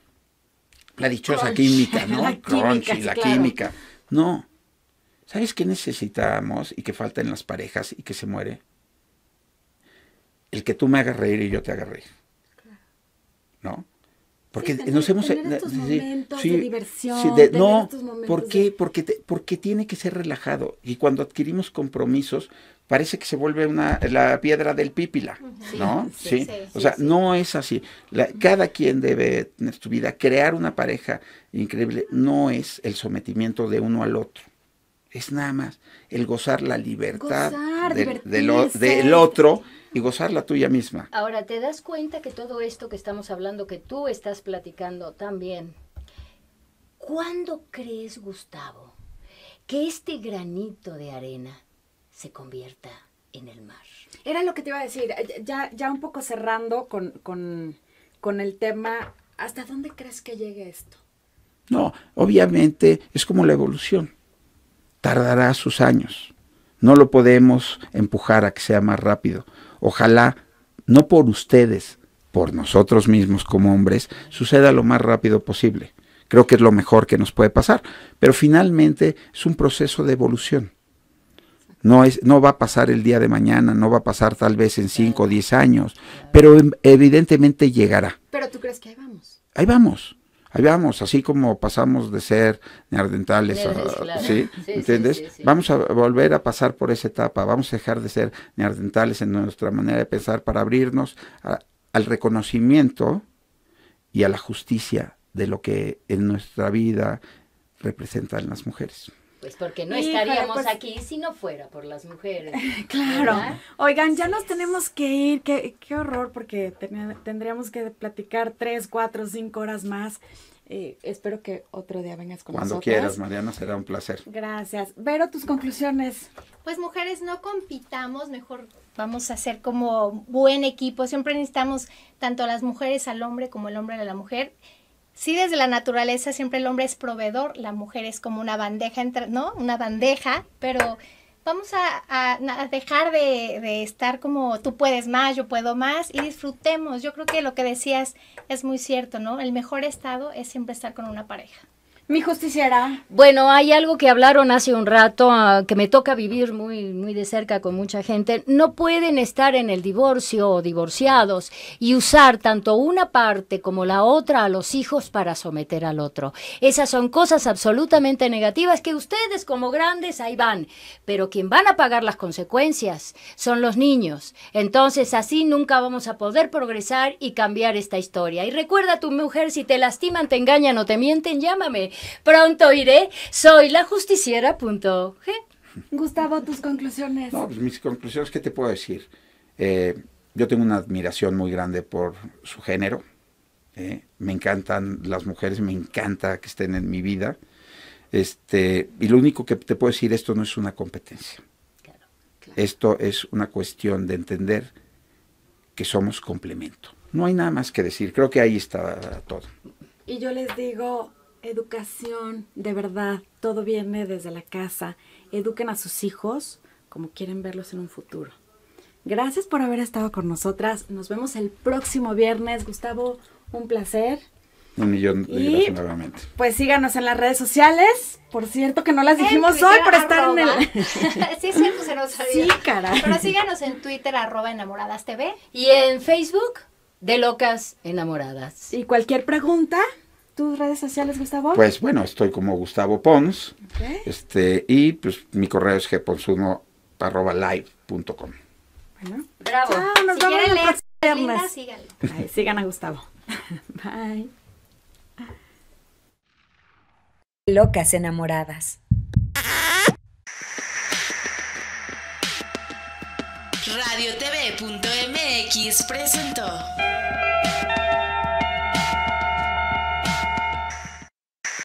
Speaker 7: la dichosa
Speaker 3: Crunch.
Speaker 7: química, ¿no?
Speaker 3: La
Speaker 7: Crunch
Speaker 3: química,
Speaker 7: y
Speaker 3: sí,
Speaker 7: la
Speaker 3: claro.
Speaker 7: química. No. ¿Sabes qué necesitamos y que falta en las parejas y que se muere? el que tú me hagas reír y yo te haga reír. ¿No? Porque
Speaker 3: Sí, tener-
Speaker 7: nos hemos...
Speaker 3: tener estos
Speaker 7: sí,
Speaker 3: momentos
Speaker 7: sí,
Speaker 3: de diversión,
Speaker 7: sí, de-
Speaker 3: tener
Speaker 7: no,
Speaker 3: estos momentos
Speaker 7: ¿por qué?
Speaker 3: de-
Speaker 7: Porque, te- porque tiene que ser relajado. Y cuando adquirimos compromisos, parece que se vuelve una la piedra del pípila, ¿no? Sí,
Speaker 4: sí,
Speaker 7: o sea,
Speaker 2: sí, sí.
Speaker 7: no es así. La- cada quien debe tener su vida. Crear una pareja increíble no es el sometimiento de uno al otro. Es nada más el gozar la libertad
Speaker 3: Gozar,
Speaker 7: del, del o-
Speaker 3: divertirse.
Speaker 7: del otro y gozar la tuya misma.
Speaker 2: Ahora, ¿te das cuenta que todo esto que estamos hablando, que tú estás platicando también, ¿cuándo crees, Gustavo, que este granito de arena se convierta en el mar?
Speaker 3: Era lo que te iba a decir, eh, ya, ya un poco cerrando con, con, con el tema, ¿hasta dónde crees que llegue esto?
Speaker 7: No, obviamente es como la evolución. Tardará sus años. No lo podemos empujar a que sea más rápido. Ojalá, no por ustedes, por nosotros mismos como hombres, suceda lo más rápido posible. Creo que es lo mejor que nos puede pasar. Pero finalmente es un proceso de evolución. No, es, no va a pasar el día de mañana, no va a pasar tal vez en cinco o diez años, pero em- evidentemente llegará.
Speaker 3: Pero tú crees que ahí vamos.
Speaker 7: Ahí vamos, ahí vamos, así como pasamos de ser neandertales, a-
Speaker 2: Nerds, claro.
Speaker 7: ¿sí?
Speaker 2: Sí,
Speaker 7: ¿Entiendes?
Speaker 2: sí, sí, sí.
Speaker 7: Vamos a volver a pasar por esa etapa, vamos a dejar de ser neandertales en nuestra manera de pensar para abrirnos a- al reconocimiento y a la justicia de lo que en nuestra vida representan las mujeres.
Speaker 2: Pues porque no
Speaker 3: Híjole,
Speaker 2: estaríamos
Speaker 3: pues-
Speaker 2: aquí si no fuera por las mujeres.
Speaker 3: Claro.
Speaker 2: ¿Verdad?
Speaker 3: Oigan, ya nos tenemos que ir. Qué, qué horror, porque tenía- tendríamos que platicar tres, cuatro, cinco horas más. Eh, espero que otro día vengas con
Speaker 7: Cuando
Speaker 3: nosotras.
Speaker 7: quieras, Mariana, será un placer.
Speaker 3: Gracias. Vero, tus conclusiones.
Speaker 4: Pues mujeres, no compitamos, mejor vamos a ser como buen equipo. Siempre necesitamos tanto a las mujeres al hombre como el hombre a la mujer. Sí, desde la naturaleza siempre el hombre es proveedor, la mujer es como una bandeja, entre, ¿no? Una bandeja, pero vamos a, a- a dejar de, de estar como tú puedes más, yo puedo más y disfrutemos. Yo creo que lo que decías es muy cierto, ¿no? El mejor estado es siempre estar con una pareja.
Speaker 3: Mi justiciera.
Speaker 2: Bueno, hay algo que hablaron hace un rato, ah, que me toca vivir muy, muy de cerca con mucha gente. No pueden estar en el divorcio o divorciados y usar tanto una parte como la otra a los hijos para someter al otro. Esas son cosas absolutamente negativas que ustedes como grandes ahí van, pero quien van a pagar las consecuencias son los niños. Entonces así nunca vamos a poder progresar y cambiar esta historia. Y recuerda a tu mujer, si te lastiman, te engañan o te mienten, llámame. Pronto iré. Soy la justiciera punto g.
Speaker 3: Gustavo, tus conclusiones.
Speaker 7: No, pues mis conclusiones, ¿qué te puedo decir? Eh, yo tengo una admiración muy grande por su género. eh, me encantan las mujeres, me encanta que estén en mi vida. Este, y lo único que te puedo decir, esto no es una competencia. Esto es una cuestión de entender que somos complemento. No hay nada más que decir. Creo que ahí está todo.
Speaker 3: Y yo les digo, educación, de verdad, todo viene desde la casa. Eduquen a sus hijos como quieren verlos en un futuro. Gracias por haber estado con nosotras. Nos vemos el próximo viernes. Gustavo, un placer.
Speaker 7: Un millón de
Speaker 3: Y-
Speaker 7: gracias nuevamente.
Speaker 3: Pues síganos en las redes sociales. Por cierto que no las dijimos
Speaker 4: En Twitter,
Speaker 3: hoy por estar en
Speaker 4: arroba.
Speaker 3: el...
Speaker 4: Sí, es cierto, se nos olvidó.
Speaker 3: Sí, caray.
Speaker 4: Pero síganos en Twitter, arroba enamoradas T V.
Speaker 2: Y en Facebook, de locas enamoradas.
Speaker 3: Y cualquier pregunta, tus redes sociales, Gustavo.
Speaker 7: Pues bueno, estoy como Gustavo Pons.
Speaker 3: Ok.
Speaker 7: Este, y pues mi correo es gponsuno arroba live punto com.
Speaker 3: Bueno.
Speaker 2: Bravo.
Speaker 3: Chao, nos
Speaker 4: Si
Speaker 3: vemos
Speaker 4: quieren
Speaker 3: el
Speaker 4: leer
Speaker 3: próximo
Speaker 4: cosas lindas,
Speaker 3: viernes.
Speaker 4: síganlo.
Speaker 3: Ay, sigan a Gustavo. Bye.
Speaker 5: Locas enamoradas.
Speaker 1: Radio T V punto M X presentó